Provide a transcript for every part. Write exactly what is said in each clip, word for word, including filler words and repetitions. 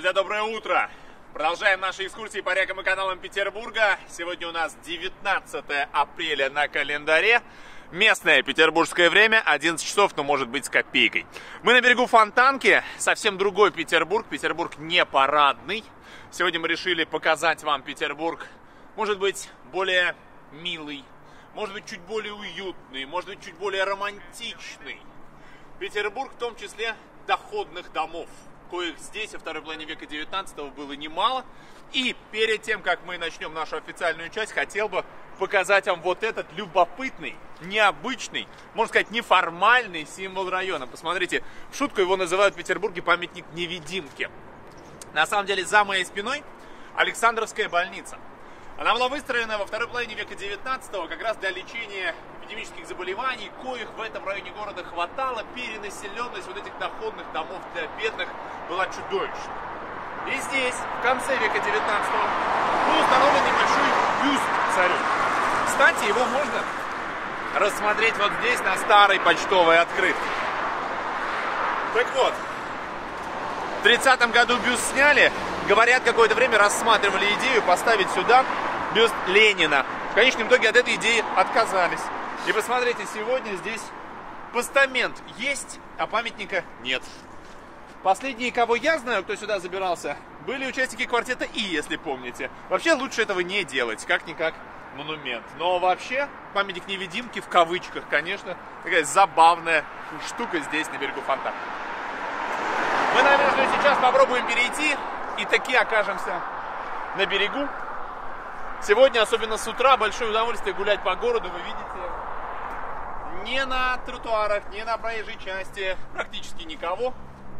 Друзья, доброе утро! Продолжаем наши экскурсии по рекам и каналам Петербурга. Сегодня у нас девятнадцатое апреля на календаре. Местное петербургское время одиннадцать часов, но может быть с копейкой. Мы на берегу Фонтанки, совсем другой Петербург. Петербург не парадный. Сегодня мы решили показать вам Петербург, может быть, более милый, может быть, чуть более уютный, может быть, чуть более романтичный. Петербург в том числе доходных домов, коих здесь во второй половине века девятнадцатого было немало. И перед тем, как мы начнем нашу официальную часть, хотел бы показать вам вот этот любопытный, необычный, можно сказать, неформальный символ района. Посмотрите, в шутку его называют в Петербурге памятник невидимке. На самом деле, за моей спиной Александровская больница. Она была выстроена во второй половине века девятнадцатого как раз для лечения эпидемических заболеваний, коих в этом районе города хватало. Перенаселенность вот этих доходных домов для бедных была чудовищной. И здесь, в конце века девятнадцатого, был установлен небольшой бюст царю. Кстати, его можно рассмотреть вот здесь, на старой почтовой открытке. Так вот, в тридцатом году бюст сняли. Говорят, какое-то время рассматривали идею поставить сюда бюст Ленина. В конечном итоге от этой идеи отказались. И посмотрите, сегодня здесь постамент есть, а памятника нет. Последние, кого я знаю, кто сюда забирался, были участники квартета И, если помните. Вообще лучше этого не делать, как-никак монумент. Но вообще памятник невидимки, в кавычках, конечно, такая забавная штука здесь, на берегу Фонтанки. Мы, наверное, сейчас попробуем перейти и таки окажемся на берегу. Сегодня, особенно с утра, большое удовольствие гулять по городу. Вы видите, не на тротуарах, не на проезжей части, практически никого.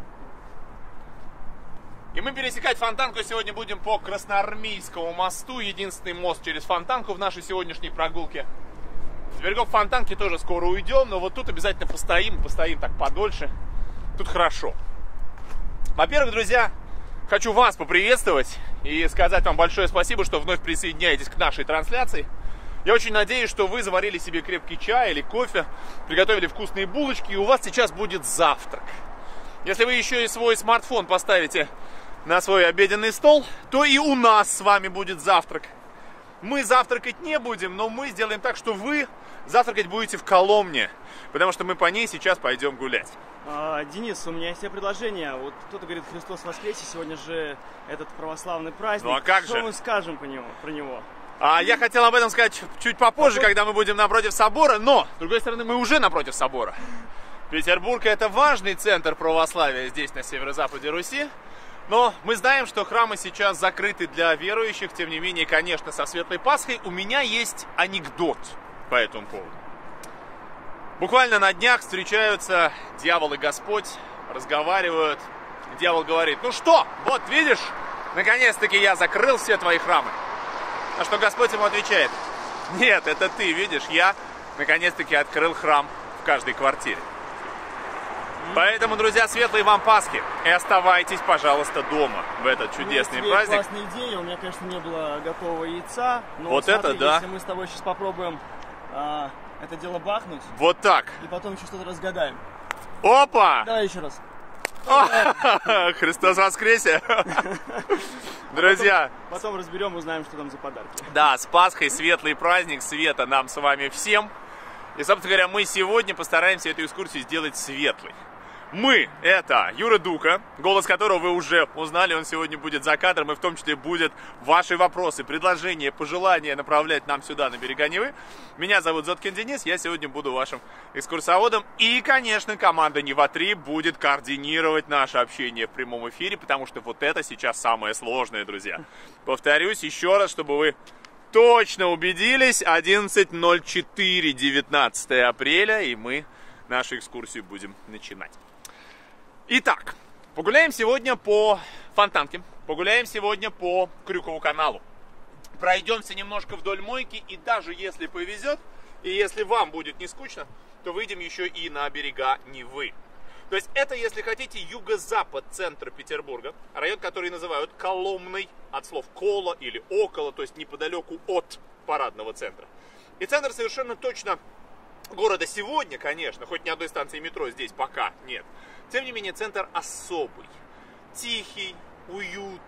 И мы пересекать Фонтанку сегодня будем по Красноармейскому мосту. Единственный мост через Фонтанку в нашей сегодняшней прогулке. С берегов Фонтанки тоже скоро уйдем, но вот тут обязательно постоим, постоим так подольше. Тут хорошо. Во-первых, друзья, хочу вас поприветствовать и сказать вам большое спасибо, что вновь присоединяетесь к нашей трансляции. Я очень надеюсь, что вы заварили себе крепкий чай или кофе, приготовили вкусные булочки, и у вас сейчас будет завтрак. Если вы еще и свой смартфон поставите на свой обеденный стол, то и у нас с вами будет завтрак. Мы завтракать не будем, но мы сделаем так, что вы завтракать будете в Коломне, потому что мы по ней сейчас пойдем гулять. А, Денис, у меня есть тебе предложение. Вот кто-то говорит, Христос воскресе, сегодня же этот православный праздник. Ну а как что же? мы скажем по нему, про него? А я хотел об этом сказать чуть попозже, Попозже? когда мы будем напротив собора, но, с другой стороны, мы уже напротив собора. Петербург — это важный центр православия здесь, на северо-западе Руси. Но мы знаем, что храмы сейчас закрыты для верующих. Тем не менее, конечно, со Светлой Пасхой у меня есть анекдот по этому поводу. Буквально на днях встречаются дьявол и Господь, разговаривают. Дьявол говорит: ну что, вот видишь, наконец-таки я закрыл все твои храмы. На что Господь ему отвечает: нет, это ты, видишь, я наконец-таки открыл храм в каждой квартире. Поэтому, друзья, светлые вам Пасхи. И оставайтесь, пожалуйста, дома в этот чудесный ну, праздник. Классная идея. У меня, конечно, не было готового яйца. Но вот смотри, это да. Если мы с тобой сейчас попробуем а, это дело бахнуть. Вот так. И потом еще что-то разгадаем. Опа! Давай еще раз. Христос воскресе! Друзья. Потом, потом разберем, узнаем, что там за подарки. Да, с Пасхой, светлый праздник, света нам с вами всем. И, собственно говоря, мы сегодня постараемся эту экскурсию сделать светлой. Мы — это Юра Дука, голос которого вы уже узнали, он сегодня будет за кадром, и в том числе будет ваши вопросы, предложения, пожелания направлять нам сюда, на берега Невы. Меня зовут Зоткин Денис, я сегодня буду вашим экскурсоводом. И, конечно, команда Нева три будет координировать наше общение в прямом эфире, потому что вот это сейчас самое сложное, друзья. Повторюсь еще раз, чтобы вы точно убедились, одиннадцать ноль четыре, девятнадцатое апреля, и мы нашу экскурсию будем начинать. Итак, погуляем сегодня по Фонтанке, погуляем сегодня по Крюкову каналу. Пройдемся немножко вдоль мойки, и даже если повезет, и если вам будет не скучно, то выйдем еще и на берега Невы. То есть это, если хотите, юго-запад центра Петербурга, район, который называют Коломной, от слов «коло» или «около», то есть неподалеку от парадного центра. И центр совершенно точно города сегодня, конечно, хоть ни одной станции метро здесь пока нет. Тем не менее, центр особый, тихий, уютный.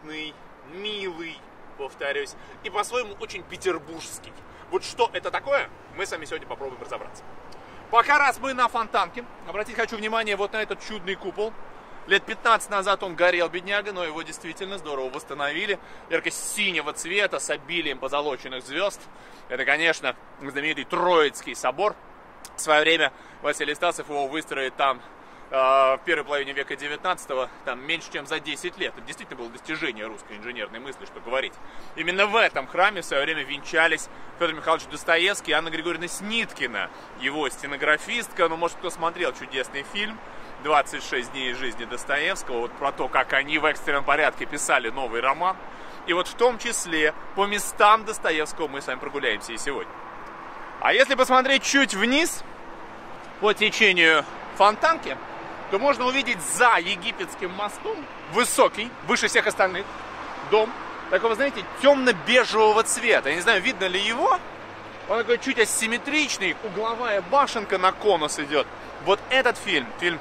уютный, милый, повторюсь, и по-своему очень петербургский. Вот что это такое, мы с вами сегодня попробуем разобраться. Пока раз мы на Фонтанке, обратить хочу внимание вот на этот чудный купол. Лет пятнадцать назад он горел, бедняга, но его действительно здорово восстановили. Ярко-синего цвета с обилием позолоченных звезд. Это, конечно, знаменитый Троицкий собор. В свое время Василий Стасов его выстроит там э, в первой половине века девятнадцатого, там меньше чем за десять лет. Это действительно было достижение русской инженерной мысли, что говорить. Именно в этом храме в свое время венчались Федор Михайлович Достоевский и Анна Григорьевна Сниткина, его стенографистка. Ну, может, кто смотрел чудесный фильм «двадцать шесть дней из жизни Достоевского», вот про то, как они в экстренном порядке писали новый роман. И вот в том числе по местам Достоевского мы с вами прогуляемся и сегодня. А если посмотреть чуть вниз, по течению Фонтанки, то можно увидеть за египетским мостом высокий, выше всех остальных, дом такого, знаете, темно-бежевого цвета. Я не знаю, видно ли его. Он такой чуть асимметричный, угловая башенка на конус идет. Вот этот фильм, фильм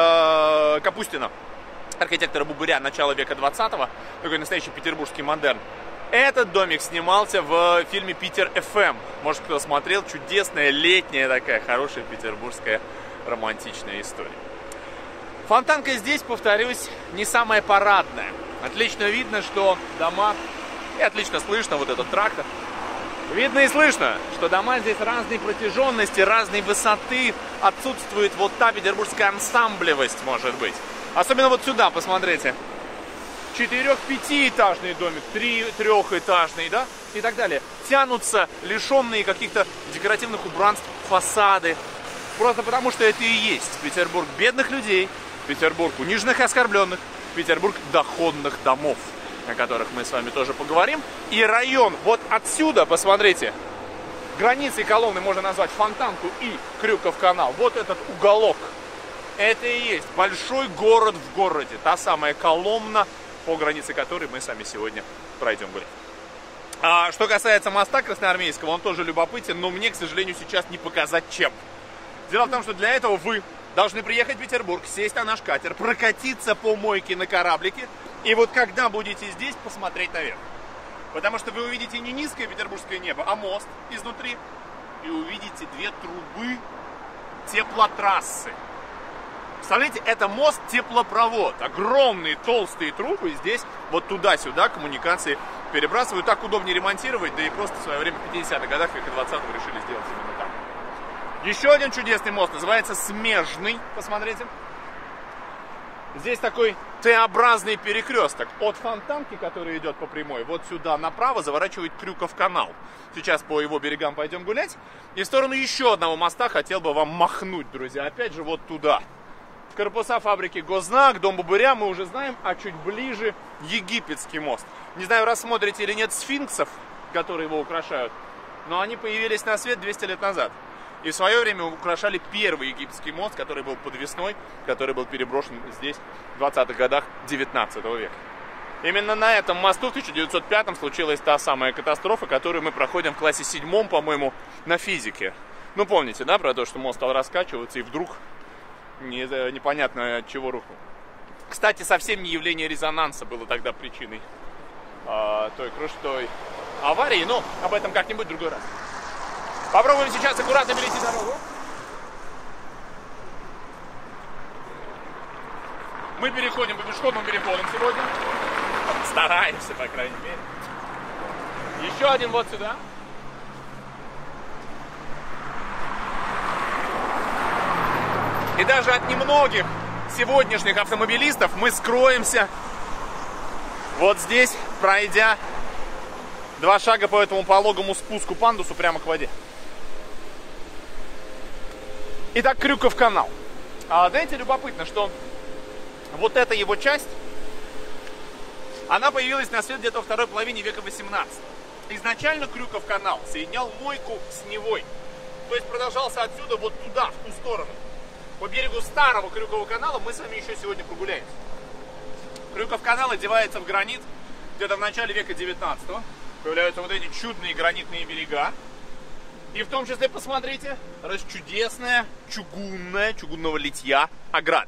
э, Капустина, архитектора Бубыря, начала века двадцатого, такой настоящий петербургский модерн. Этот домик снимался в фильме «Питер эф эм». Может, кто смотрел, чудесная летняя такая хорошая петербургская романтичная история. Фонтанка здесь, повторюсь, не самая парадная. Отлично видно, что дома, и отлично слышно вот этот трактор. Видно и слышно, что дома здесь разной протяженности, разной высоты. Отсутствует вот та петербургская ансамблевость, может быть. Особенно вот сюда, посмотрите. Четырех-пятиэтажный домик, три-трехэтажный, да, и так далее. Тянутся лишенные каких-то декоративных убранств фасады. Просто потому, что это и есть Петербург бедных людей, Петербург униженных и оскорбленных, Петербург доходных домов, о которых мы с вами тоже поговорим. И район вот отсюда, посмотрите, границей колонны можно назвать Фонтанку и Крюков канал. Вот этот уголок. Это и есть большой город в городе. Та самая Коломна, по границе которой мы с вами сегодня пройдем гулять. А что касается моста Красноармейского, он тоже любопытен, но мне, к сожалению, сейчас не показать чем. Дело в том, что для этого вы должны приехать в Петербург, сесть на наш катер, прокатиться по мойке на кораблике, и вот когда будете здесь, посмотреть наверх. Потому что вы увидите не низкое петербургское небо, а мост изнутри, и увидите две трубы теплотрассы. Представляете, это мост-теплопровод. Огромные толстые трубы здесь вот туда-сюда коммуникации перебрасывают. Так удобнее ремонтировать, да и просто в свое время в пятидесятых годах века двадцатого решили сделать именно так. Еще один чудесный мост, называется Смежный. Посмотрите. Здесь такой Т-образный перекресток. От Фонтанки, который идет по прямой, вот сюда направо заворачивает Крюков канал. Сейчас по его берегам пойдем гулять. И в сторону еще одного моста хотел бы вам махнуть, друзья. Опять же, вот туда. Корпуса фабрики Гознак, дом Бубыря мы уже знаем, а чуть ближе египетский мост. Не знаю, рассмотрите или нет сфинксов, которые его украшают, но они появились на свет двести лет назад. И в свое время украшали первый египетский мост, который был подвесной, который был переброшен здесь в двадцатых годах девятнадцатого века. Именно на этом мосту в тысяча девятьсот пятом случилась та самая катастрофа, которую мы проходим в классе седьмом, по-моему, на физике. Ну, помните, да, про то, что мост стал раскачиваться и вдруг не, непонятно от чего рухнул. Кстати, совсем не явление резонанса было тогда причиной э, той, той аварии, но об этом как-нибудь в другой раз. Попробуем сейчас аккуратно перейти дорогу. Мы переходим по пешеходным переходам сегодня. Стараемся, по крайней мере. Еще один вот сюда. И даже от немногих сегодняшних автомобилистов мы скроемся вот здесь, пройдя два шага по этому пологому спуску пандусу прямо к воде. Итак, Крюков канал. А, знаете, любопытно, что вот эта его часть, она появилась на свет где-то во второй половине века восемнадцатого. Изначально Крюков канал соединял мойку с Невой. То есть продолжался отсюда вот туда, в ту сторону. По берегу старого Крюкова канала мы с вами еще сегодня прогуляемся. Крюков канал одевается в гранит где-то в начале века девятнадцатого. Появляются вот эти чудные гранитные берега. И в том числе, посмотрите, чудесная чугунная, чугунного литья ограда.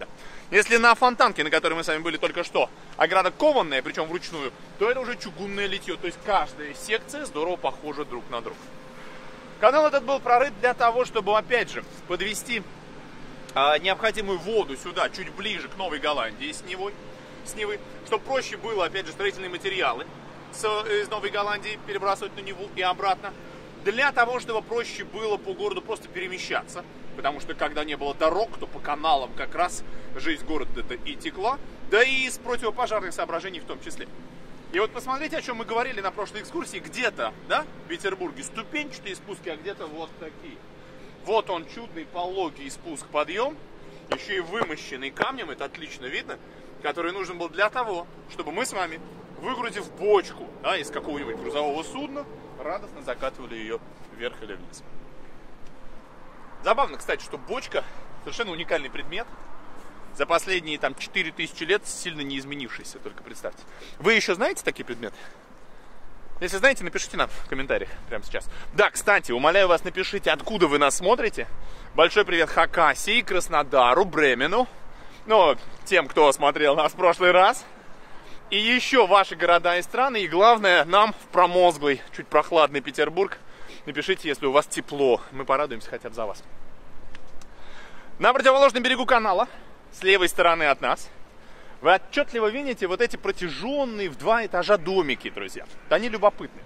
Если на Фонтанке, на которой мы с вами были только что, ограда кованная, причем вручную, то это уже чугунное литье. То есть каждая секция здорово похожа друг на друга. Канал этот был прорыт для того, чтобы, опять же, подвести а, необходимую воду сюда, чуть ближе к Новой Голландии с Невой, с Невы, чтобы проще было, опять же, строительные материалы с, из Новой Голландии перебрасывать на Неву и обратно. Для того, чтобы проще было по городу просто перемещаться. Потому что когда не было дорог, то по каналам как раз жизнь города-то и текла. Да и из противопожарных соображений в том числе. И вот посмотрите, о чем мы говорили на прошлой экскурсии. Где-то, да, в Петербурге ступенчатые спуски, а где-то вот такие. Вот он, чудный пологий спуск-подъем. Еще и вымощенный камнем, это отлично видно. Который нужен был для того, чтобы мы с вами, выгрузив бочку, да, из какого-нибудь грузового судна, радостно закатывали ее вверх или вниз. Забавно, кстати, что бочка совершенно уникальный предмет. За последние там четыре тысячи лет сильно не изменившийся, только представьте. Вы еще знаете такие предметы? Если знаете, напишите нам в комментариях прямо сейчас. Да, кстати, умоляю вас, напишите, откуда вы нас смотрите. Большой привет Хакасии, Краснодару, Бремену. Ну, тем, кто смотрел нас в прошлый раз. И еще ваши города и страны. И главное, нам в промозглый, чуть прохладный Петербург. Напишите, если у вас тепло. Мы порадуемся хотя бы за вас. На противоположном берегу канала, с левой стороны от нас, вы отчетливо видите вот эти протяженные в два этажа домики, друзья. Они любопытны.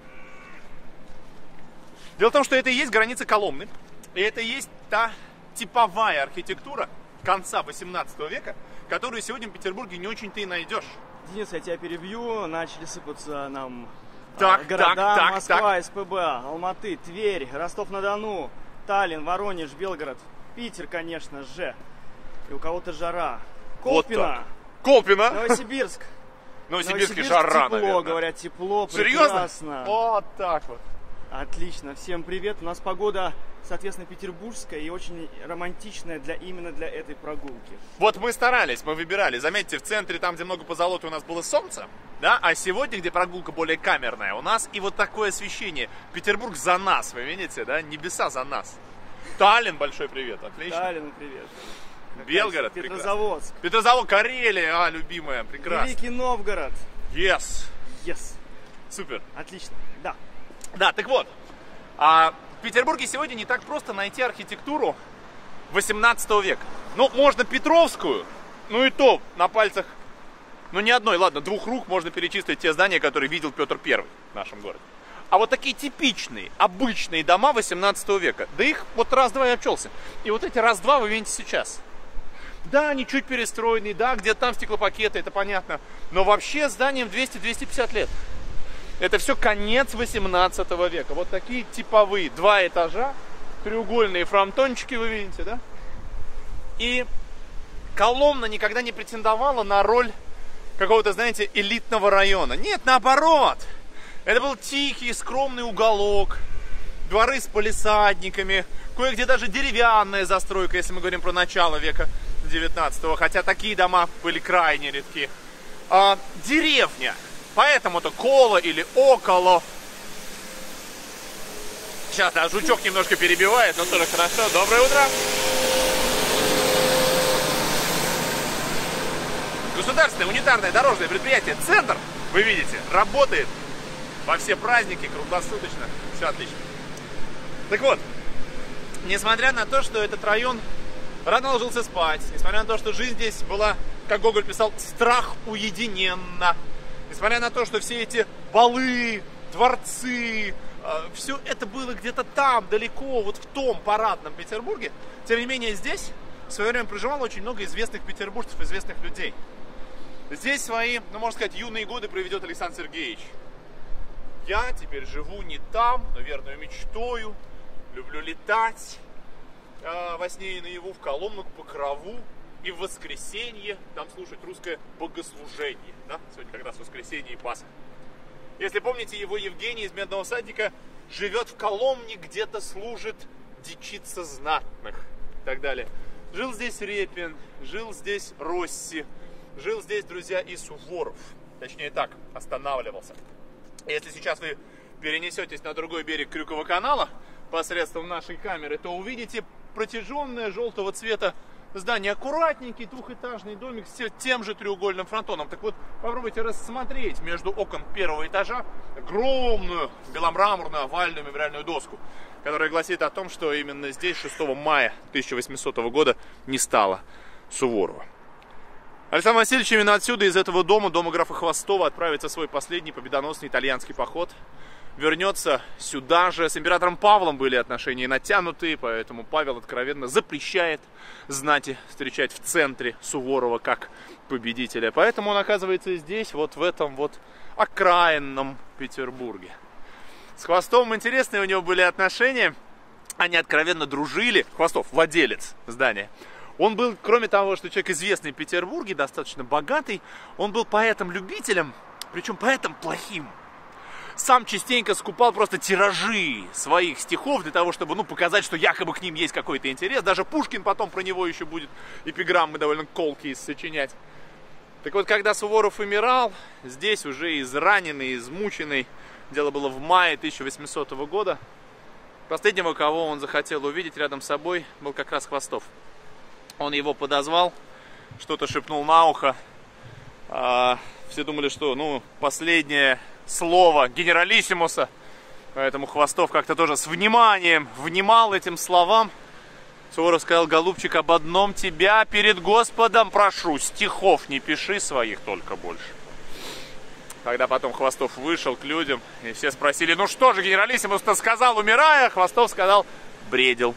Дело в том, что это и есть граница Коломны. И это и есть та типовая архитектура конца восемнадцатого века, которую сегодня в Петербурге не очень-то и найдешь. Денис, я тебя перебью. Начали сыпаться нам так, города: так, так, Москва, так. СПБ, Алматы, Тверь, Ростов-на-Дону, Таллин, Воронеж, Белгород, Питер, конечно же. И у кого-то жара. Колпино. Вот Колпино. Новосибирск. Новосибирске жара, тепло, наверное. говорят, тепло, Серьезно? прекрасно. Вот так вот. Отлично, всем привет. У нас погода, соответственно, петербургская и очень романтичная для, именно для этой прогулки. Вот мы старались, мы выбирали. Заметьте, в центре, там, где много позолоты, у нас было солнце, да, а сегодня, где прогулка более камерная, у нас и вот такое освещение. Петербург за нас, вы видите, да, небеса за нас. Таллин, большой привет, отлично. Таллин, привет. Белгород, Петрозаводск. Петрозаводск, Карелия, а, любимая, прекрасно. Великий Новгород. Yes. Yes. Супер. Отлично, да. Да, так вот, а в Петербурге сегодня не так просто найти архитектуру восемнадцатого века. Ну, можно Петровскую, ну и то на пальцах, ну не одной, ладно, двух рук можно перечислить те здания, которые видел Петр Первый в нашем городе. А вот такие типичные, обычные дома восемнадцатого века, да их вот раз-два и обчелся. И вот эти раз-два вы видите сейчас. Да, они чуть перестроенные, да, где-то там стеклопакеты, это понятно. Но вообще зданиям двести — двести пятьдесят лет. Это все конец восемнадцатого века. Вот такие типовые два этажа, треугольные фронтончики, вы видите, да? И Коломна никогда не претендовала на роль какого-то, знаете, элитного района. Нет, наоборот. Это был тихий, скромный уголок, дворы с палисадниками, кое-где даже деревянная застройка, если мы говорим про начало века девятнадцатого, хотя такие дома были крайне редки. А, деревня. Поэтому-то коло или около. Сейчас, да, жучок немножко перебивает, но тоже хорошо. Доброе утро. Государственное унитарное дорожное предприятие «Центр», вы видите, работает во все праздники, круглосуточно. Все отлично. Так вот, несмотря на то, что этот район рано ложился спать, несмотря на то, что жизнь здесь была, как Гоголь писал, страх уединенно, несмотря на то, что все эти балы, дворцы, э, все это было где-то там, далеко, вот в том парадном Петербурге, тем не менее здесь в свое время проживало очень много известных петербуржцев, известных людей. Здесь свои, ну можно сказать, юные годы проведет Александр Сергеевич. Я теперь живу не там, но верную мечтою, люблю летать э, во сне и наяву в Коломну, к Покрову, и в воскресенье там слушать русское богослужение. Да? Сегодня как раз воскресенье и Пасха. Если помните, его Евгений из Медного всадника живет в Коломне, где-то служит дичица знатных и так далее. Жил здесь Репин, жил здесь Росси, жил здесь, друзья, и Суворов. Точнее так, останавливался. Если сейчас вы перенесетесь на другой берег Крюкового канала посредством нашей камеры, то увидите протяженное желтого цвета Здание аккуратненький, двухэтажный домик с тем же треугольным фронтоном. Так вот, попробуйте рассмотреть между окон первого этажа огромную беломраморную овальную мемориальную доску, которая гласит о том, что именно здесь шестого мая тысяча восьмисотого года не стало Суворова. Александр Васильевич именно отсюда, из этого дома, дома графа Хвостова, отправится в свой последний победоносный итальянский поход. Вернется сюда же. С императором Павлом были отношения натянутые, поэтому Павел откровенно запрещает знати встречать в центре Суворова как победителя. Поэтому он оказывается здесь, вот в этом вот окраинном Петербурге. С Хвостовым интересные у него были отношения. Они откровенно дружили. Хвостов, владелец здания. Он был, кроме того, что человек известный в Петербурге, достаточно богатый, он был поэтом-любителем, причем поэтом плохим. Сам частенько скупал просто тиражи своих стихов для того, чтобы, ну, показать, что якобы к ним есть какой-то интерес. Даже Пушкин потом про него еще будет эпиграммы довольно колкие сочинять. Так вот, когда Суворов умирал, здесь уже израненный, измученный, дело было в мае тысяча восьмисотого года, последнего, кого он захотел увидеть рядом с собой, был как раз Хвостов. Он его подозвал, что-то шепнул на ухо. А, все думали, что, ну, последнее слово генералиссимуса. Поэтому Хвостов как-то тоже с вниманием внимал этим словам. Суворов сказал: голубчик, об одном тебя перед Господом прошу, стихов не пиши своих только больше. Когда потом Хвостов вышел к людям, и все спросили: ну что же генералиссимус-то сказал, умирая? Хвостов сказал: бредил.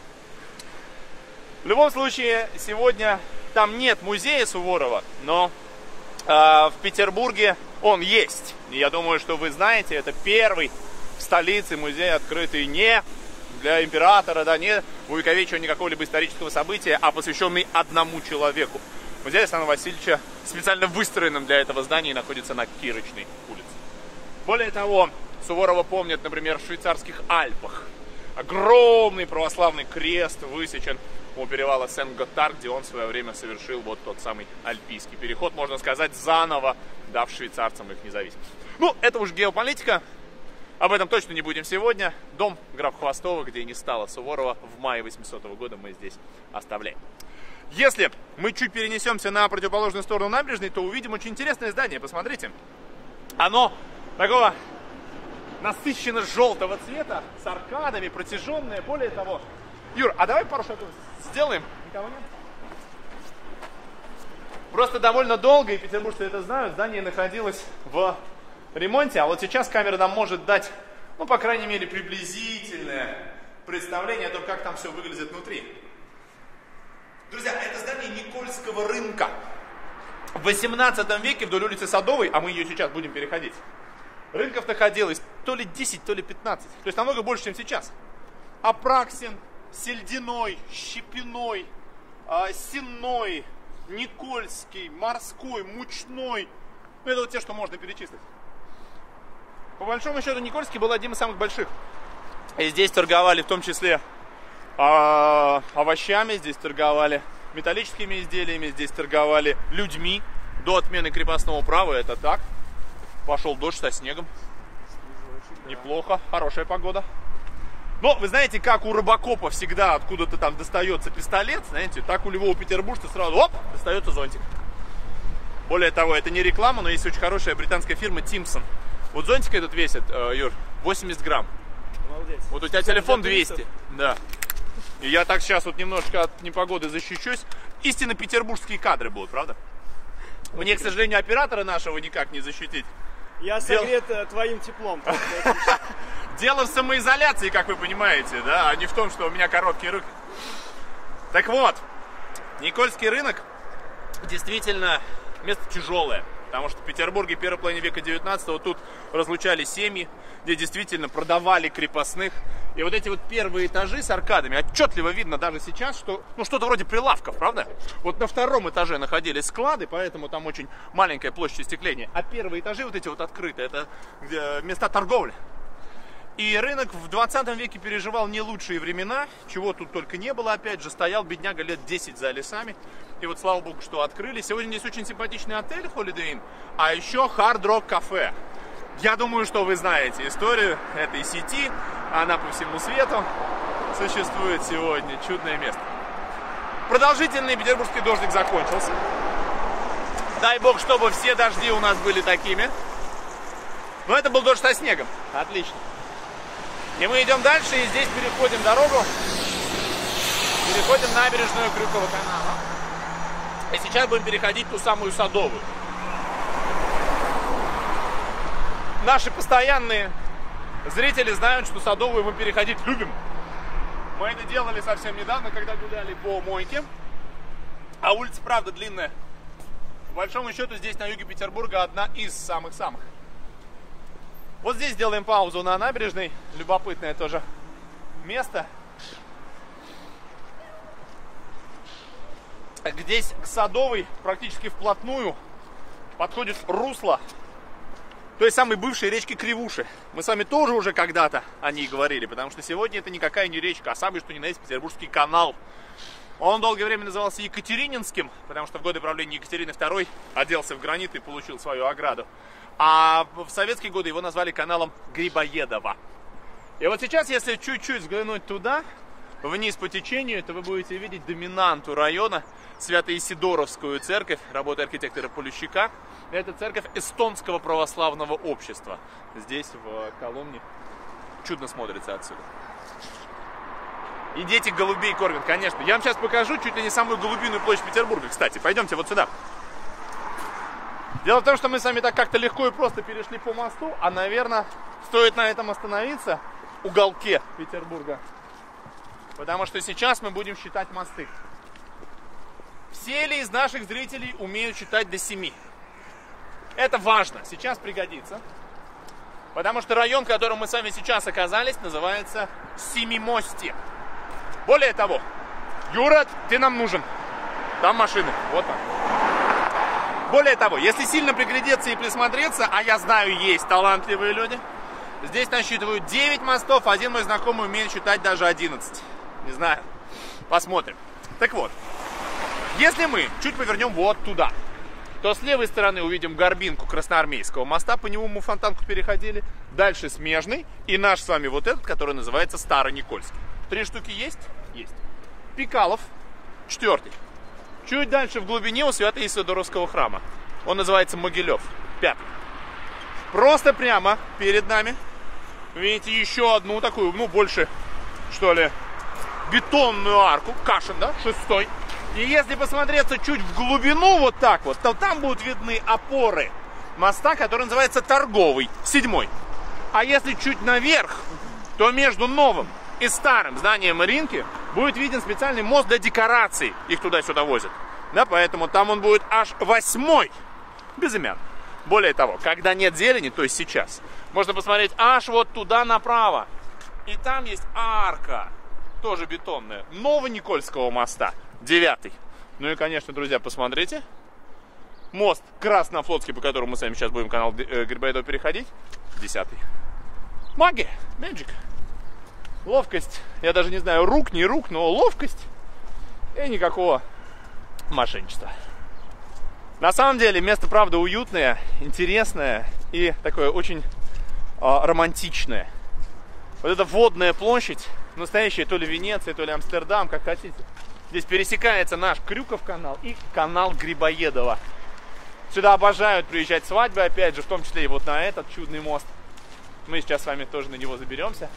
В любом случае, сегодня там нет музея Суворова, но э, в Петербурге он есть. И я думаю, что вы знаете, это первый в столице музей, открытый не для императора, да, не увековечивания какого-либо исторического события, а посвященный одному человеку. Музей Александра Васильевича, специально выстроенным для этого здания, находится на Кирочной улице. Более того, Суворова помнят, например, в швейцарских Альпах. Огромный православный крест высечен у перевала Сен-Готард, где он в свое время совершил вот тот самый альпийский переход, можно сказать, заново дав швейцарцам их независимость. Ну, это уж геополитика, об этом точно не будем сегодня. Дом графа Хвостова, где не стало Суворова, в мае восьмисотого года мы здесь оставляем. Если мы чуть перенесемся на противоположную сторону набережной, то увидим очень интересное здание, посмотрите. Оно такого насыщенно желтого цвета, с аркадами, протяженное. Более того, Юр, а давай пару шагов сделаем. Никого нет? Просто довольно долго, и петербуржцы это знают, здание находилось в ремонте, а вот сейчас камера нам может дать, ну, по крайней мере, приблизительное представление о том, как там все выглядит внутри. Друзья, это здание Никольского рынка. В восемнадцатом веке вдоль улицы Садовой, а мы ее сейчас будем переходить, рынков находилось то ли десять, то ли пятнадцать. То есть намного больше, чем сейчас. Апраксин, Сельдяной, Щепиной, э, Сенной, Никольский, Морской, Мучной. Ну, это вот те, что можно перечислить. По большому счету, Никольский был одним из самых больших. И здесь торговали в том числе э, овощами, здесь торговали металлическими изделиями, здесь торговали людьми. До отмены крепостного права это так. Пошел дождь со снегом. Неплохо, хорошая погода. Но вы знаете, как у рыбакопа всегда откуда-то там достается пистолет, знаете, так у любого петербуржца сразу, оп, достается зонтик. Более того, это не реклама, но есть очень хорошая британская фирма Тимсон. Вот зонтик этот весит, э, Юр, восемьдесят грамм. Молодец. Вот у тебя телефон двести. Да. И я так сейчас вот немножко от непогоды защищусь. Истинно петербургские кадры будут, правда? Мне, к сожалению, оператора нашего никак не защитить. Я согрет Дел... твоим теплом. Дело в самоизоляции, как вы понимаете, да, а не в том, что у меня короткий рык. Так вот, Никольский рынок действительно место тяжелое, потому что в Петербурге в первой половине века девятнадцатого тут разлучали семьи, где действительно продавали крепостных. И вот эти вот первые этажи с аркадами, отчетливо видно даже сейчас, что, ну, что-то вроде прилавков, правда? Вот на втором этаже находились склады, поэтому там очень маленькая площадь остекления. А первые этажи вот эти вот открытые, это места торговли. И рынок в двадцатом веке переживал не лучшие времена, чего тут только не было, опять же, стоял бедняга лет десять за лесами. И вот слава богу, что открыли. Сегодня здесь очень симпатичный отель Holiday Inn, а еще Hard Rock Cafe. Я думаю, что вы знаете историю этой сети, она по всему свету существует сегодня, чудное место. Продолжительный петербургский дождик закончился. Дай бог, чтобы все дожди у нас были такими. Но это был дождь со снегом. Отлично. И мы идем дальше, и здесь переходим дорогу. Переходим набережную Крюкова канала. И сейчас будем переходить ту самую Садовую. Наши постоянные зрители знают, что Садовую мы переходить любим. Мы это делали совсем недавно, когда гуляли по Мойке. А улица, правда, длинная. По большому счету, здесь на юге Петербурга одна из самых-самых. Вот здесь делаем паузу на набережной. Любопытное тоже место. Здесь к Садовой практически вплотную подходит русло той самой бывшей речки Кривуши. Мы с вами тоже уже когда-то о ней говорили, потому что сегодня это никакая не речка, а самый что ни на есть Петербургский канал. Он долгое время назывался Екатерининским, потому что в годы правления Екатерины второй оделся в гранит и получил свою ограду. А в советские годы его назвали каналом Грибоедова. И вот сейчас, если чуть-чуть взглянуть туда, вниз по течению, то вы будете видеть доминанту района, Свято-Исидоровскую церковь, работы архитектора Полющика. Это церковь эстонского православного общества. Здесь, в Коломне, чудно смотрится отсюда. И дети голубей кормят, конечно. Я вам сейчас покажу чуть ли не самую голубиную площадь Петербурга, кстати. Пойдемте вот сюда. Дело в том, что мы с вами так как-то легко и просто перешли по мосту, а, наверное, стоит на этом остановиться, уголке Петербурга. Потому что сейчас мы будем считать мосты. Все ли из наших зрителей умеют считать до семи? Это важно, сейчас пригодится. Потому что район, в котором мы с вами сейчас оказались, называется Семимостье. Более того, Юра, ты нам нужен. Там машины, вот так. Более того, если сильно приглядеться и присмотреться, а я знаю, есть талантливые люди, здесь насчитывают девять мостов, один мой знакомый умеет считать даже одиннадцать. Не знаю, посмотрим. Так вот, если мы чуть повернем вот туда, то с левой стороны увидим горбинку Красноармейского моста, по нему мы Фонтанку переходили, дальше Смежный и наш с вами вот этот, который называется Староникольский. Три штуки есть? Есть. Пикалов, четвертый. Чуть дальше в глубине у Свято-Исидоровского храма. Он называется Могилев, пятый. Просто прямо перед нами видите еще одну такую, ну больше, что ли, бетонную арку, Кашин, да, шестой. И если посмотреться чуть в глубину вот так вот, то там будут видны опоры моста, который называется Торговый, седьмой. А если чуть наверх, то между новым и старым зданием Маринки будет виден специальный мост для декораций. Их туда-сюда возят. Да, поэтому там он будет аж восьмой. Безымянный. Более того, когда нет зелени, то есть сейчас, можно посмотреть аж вот туда направо. И там есть арка, тоже бетонная, Новоникольского моста, девятый. Ну и, конечно, друзья, посмотрите. Мост Краснофлотский, по которому мы с вами сейчас будем канал Грибоедова переходить, десятый. Магия, magic. Ловкость, я даже не знаю, рук, не рук, но ловкость и никакого мошенничества. На самом деле, место, правда, уютное, интересное и такое очень э, романтичное. Вот эта водная площадь, настоящая то ли Венеция, то ли Амстердам, как хотите. Здесь пересекается наш Крюков канал и канал Грибоедова. Сюда обожают приезжать свадьбы, опять же, в том числе и вот на этот чудный мост. Мы сейчас с вами тоже на него заберемся.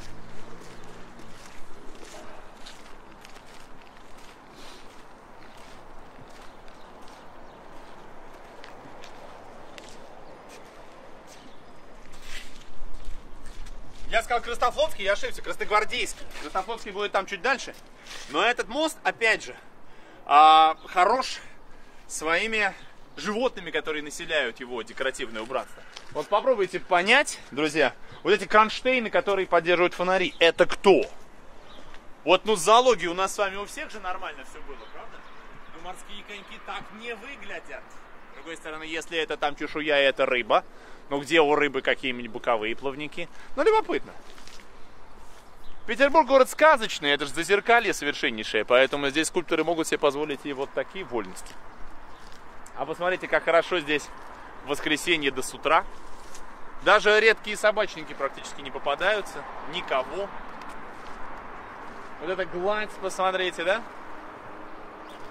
Я сказал Краснофлотский, я ошибся, Красногвардейский. Краснофлотский будет там чуть дальше. Но этот мост, опять же, хорош своими животными, которые населяют его декоративное убранство. Вот попробуйте понять, друзья, вот эти кронштейны, которые поддерживают фонари, это кто? Вот, ну, зоология у нас с вами у всех же нормально все было, правда? Но морские коньки так не выглядят. С другой стороны, если это там чешуя, это рыба. Ну, где у рыбы какие-нибудь боковые плавники? Ну, любопытно. Петербург город сказочный, это же зазеркалье совершеннейшее, поэтому здесь скульпторы могут себе позволить и вот такие вольности. А посмотрите, как хорошо здесь в воскресенье до с утра. Даже редкие собачники практически не попадаются, никого. Вот эта гладь, посмотрите, да?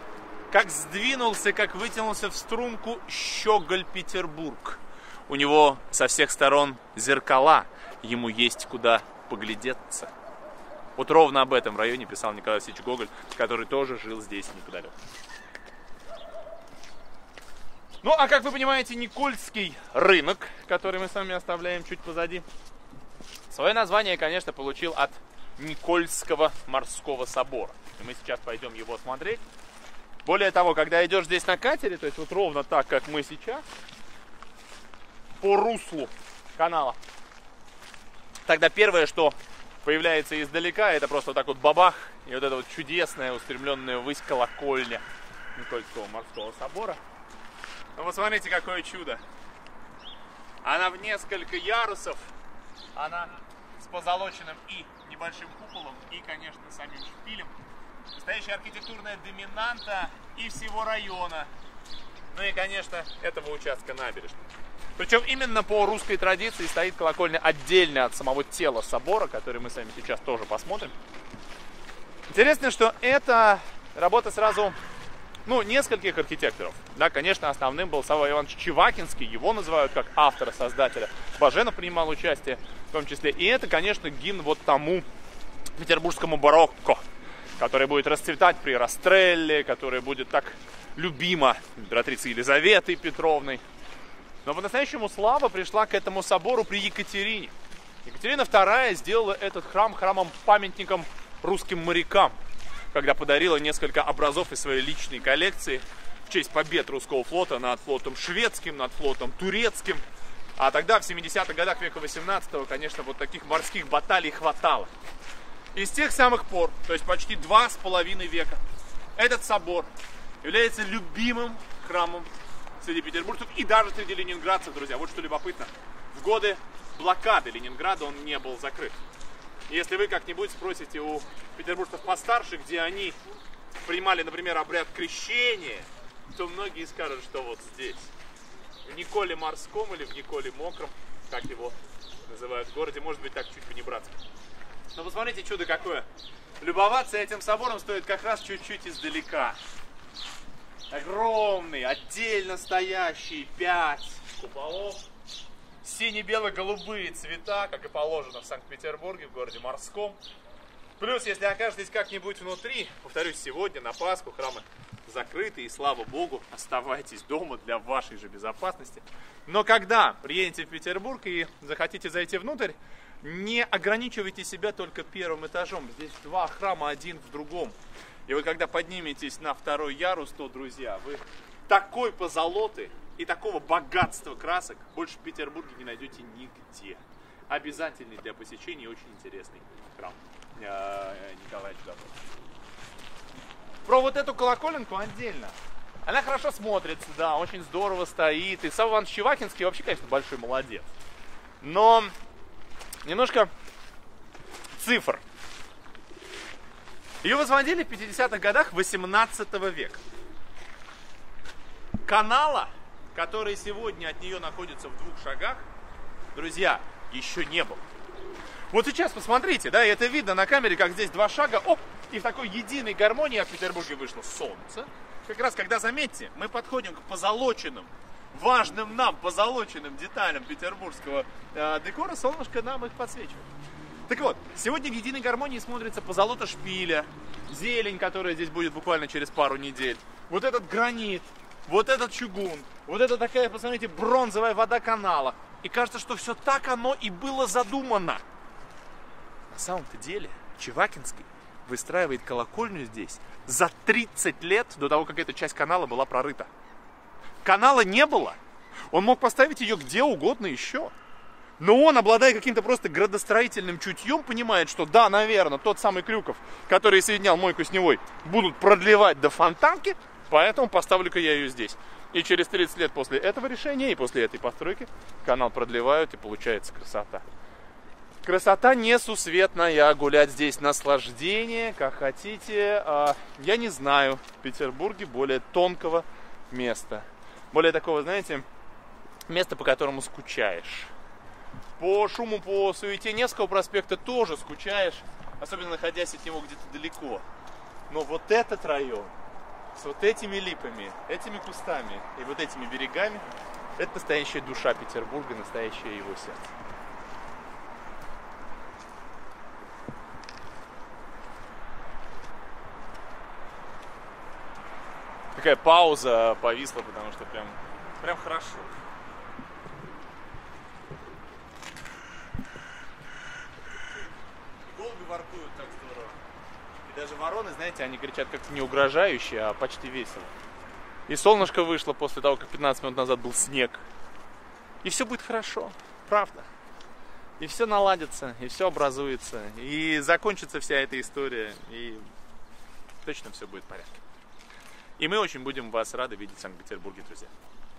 как сдвинулся, как вытянулся в струнку Щеголь-Петербург. У него со всех сторон зеркала, ему есть куда поглядеться. Вот ровно об этом районе писал Николай Васильевич Гоголь, который тоже жил здесь неподалеку. Ну, а как вы понимаете, Никольский рынок, который мы с вами оставляем чуть позади, свое название, конечно, получил от Никольского морского собора. И мы сейчас пойдем его смотреть. Более того, когда идешь здесь на катере, то есть вот ровно так, как мы сейчас, по руслу канала, тогда первое, что появляется издалека, это просто вот так вот бабах, и вот эта вот чудесная, устремленная ввысь колокольня Никольского морского собора. Ну вот смотрите, какое чудо. Она в несколько ярусов, она с позолоченным и небольшим куполом, и, конечно, самим шпилем. Настоящая архитектурная доминанта и всего района. Ну и, конечно, этого участка набережной. Причем именно по русской традиции стоит колокольня отдельно от самого тела собора, который мы с вами сейчас тоже посмотрим. Интересно, что это работа сразу, ну, нескольких архитекторов. Да, конечно, основным был Савва Иванович Чевакинский, его называют как автора-создателя. Баженов принимал участие в том числе. И это, конечно, гимн вот тому петербургскому барокко, который будет расцветать при Растрелле, который будет так любима императрицей Елизаветой Петровной. Но по-настоящему слава пришла к этому собору при Екатерине. Екатерина вторая сделала этот храм храмом-памятником русским морякам, когда подарила несколько образов из своей личной коллекции в честь побед русского флота над флотом шведским, над флотом турецким. А тогда, в семидесятых годах века восемнадцатого, конечно, вот таких морских баталий хватало. И с тех самых пор, то есть почти два с половиной века, этот собор является любимым храмом среди петербуржцев и даже среди ленинградцев, друзья. Вот что любопытно. В годы блокады Ленинграда он не был закрыт. Если вы как-нибудь спросите у петербуржцев постарше, где они принимали, например, обряд крещения, то многие скажут, что вот здесь, в Николе Морском или в Николе Мокром, как его называют в городе, может быть, так чуть по-небратски. Но посмотрите, чудо какое. Любоваться этим собором стоит как раз чуть-чуть издалека. Огромный, отдельно стоящий, пять куполов. Сине-бело-голубые цвета, как и положено в Санкт-Петербурге, в городе Морском. Плюс, если окажетесь как-нибудь внутри, повторюсь, сегодня на Пасху храмы закрыты, и слава Богу, оставайтесь дома для вашей же безопасности. Но когда приедете в Петербург и захотите зайти внутрь, не ограничивайте себя только первым этажом. Здесь два храма, один в другом. И вы когда подниметесь на второй ярус, то, друзья, вы такой позолоты и такого богатства красок больше в Петербурге не найдете нигде. Обязательный для посещения и очень интересный храм Николая Чудотворца. Про вот эту колоколенку отдельно. Она хорошо смотрится, да, очень здорово стоит. И Савва Иванович Чевакинский вообще, конечно, большой молодец. Но немножко цифр. Ее возводили в пятидесятых годах восемнадцатого века. Канала, который сегодня от нее находится в двух шагах, друзья, еще не было. Вот сейчас посмотрите, да, и это видно на камере, как здесь два шага, оп, и в такой единой гармонии в Петербурге вышло солнце. Как раз когда, заметьте, мы подходим к позолоченным, важным нам позолоченным деталям петербургского э, декора, солнышко нам их подсвечивает. Так вот, сегодня в единой гармонии смотрится позолота шпиля, зелень, которая здесь будет буквально через пару недель, вот этот гранит, вот этот чугун, вот это такая, посмотрите, бронзовая вода канала. И кажется, что все так оно и было задумано. На самом-то деле Чевакинский выстраивает колокольню здесь за тридцать лет до того, как эта часть канала была прорыта. Канала не было. Он мог поставить ее где угодно еще. Но он, обладая каким-то просто градостроительным чутьем, понимает, что да, наверное, тот самый Крюков, который соединял Мойку с Невой, будут продлевать до Фонтанки, поэтому поставлю-ка я ее здесь. И через тридцать лет после этого решения и после этой постройки канал продлевают, и получается красота. Красота несусветная, гулять здесь наслаждение, как хотите. Я не знаю в Петербурге более тонкого места. Более такого, знаете, места, по которому скучаешь. По шуму, по суете Невского проспекта тоже скучаешь, особенно находясь от него где-то далеко. Но вот этот район, с вот этими липами, этими кустами и вот этими берегами, это настоящая душа Петербурга, настоящее его сердце. Такая пауза повисла, потому что прям, прям хорошо. Голуби воркуют так здорово. И даже вороны, знаете, они кричат как-то не угрожающе, а почти весело. И солнышко вышло после того, как пятнадцать минут назад был снег. И все будет хорошо, правда. И все наладится, и все образуется, и закончится вся эта история, и точно все будет в порядке. И мы очень будем вас рады видеть в Санкт-Петербурге, друзья.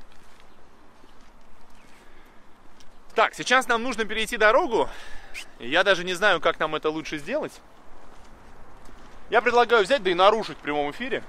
Так, сейчас нам нужно перейти дорогу. Я даже не знаю, как нам это лучше сделать. Я предлагаю взять, да и нарушить в прямом эфире.